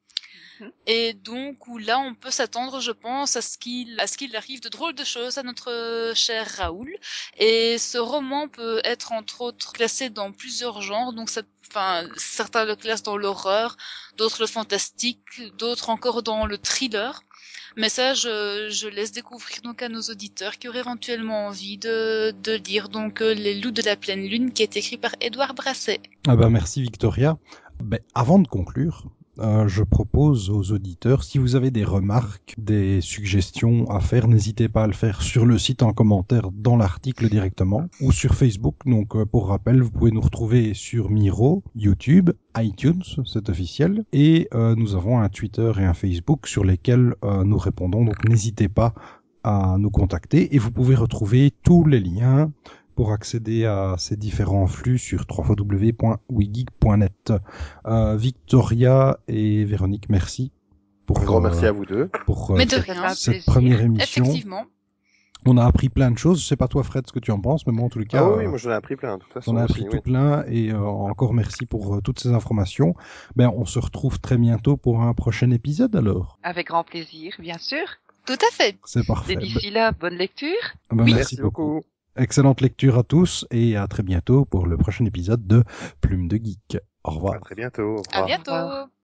[SPEAKER 4] Et donc où là on peut s'attendre, je pense, à ce qu'il arrive de drôles de choses à notre cher Raoul. Et ce roman peut être entre autres classé dans plusieurs genres, donc certains le classent dans l'horreur, d'autres le fantastique, d'autres encore dans le thriller. Mais ça, je laisse découvrir donc à nos auditeurs qui auraient éventuellement envie de lire donc Les loups de la pleine lune, qui est écrit par Édouard Brasset.
[SPEAKER 1] Ah ben merci Victoria. Ben, avant de conclure, je propose aux auditeurs, si vous avez des remarques, des suggestions à faire, n'hésitez pas à le faire sur le site en commentaire dans l'article directement ou sur Facebook. Donc pour rappel, vous pouvez nous retrouver sur Miro, YouTube, iTunes, c'est officiel, et nous avons un Twitter et un Facebook sur lesquels nous répondons. Donc n'hésitez pas à nous contacter et vous pouvez retrouver tous les liens pour accéder à ces différents flux sur www.wigeek.net. Victoria et Véronique, merci.
[SPEAKER 2] Un grand merci à vous deux.
[SPEAKER 1] Pour
[SPEAKER 4] Mais de rien.
[SPEAKER 1] cette première émission.
[SPEAKER 4] Effectivement.
[SPEAKER 1] On a appris plein de choses. Je sais pas toi, Fred, ce que tu en penses, mais moi, en tout cas.
[SPEAKER 2] Ah oui, moi j'en ai appris plein. De toute façon,
[SPEAKER 1] on a appris tout plein et encore merci pour toutes ces informations. Ben, on se retrouve très bientôt pour un prochain épisode alors.
[SPEAKER 3] Avec grand plaisir, bien sûr.
[SPEAKER 4] Tout à fait.
[SPEAKER 1] C'est parfait.
[SPEAKER 3] Et d'ici là, bonne lecture.
[SPEAKER 1] Ben,
[SPEAKER 2] oui,
[SPEAKER 1] merci beaucoup. Excellente lecture à tous et à très bientôt pour le prochain épisode de Plume de Geek. Au revoir.
[SPEAKER 2] À très bientôt. Au revoir.
[SPEAKER 4] À bientôt.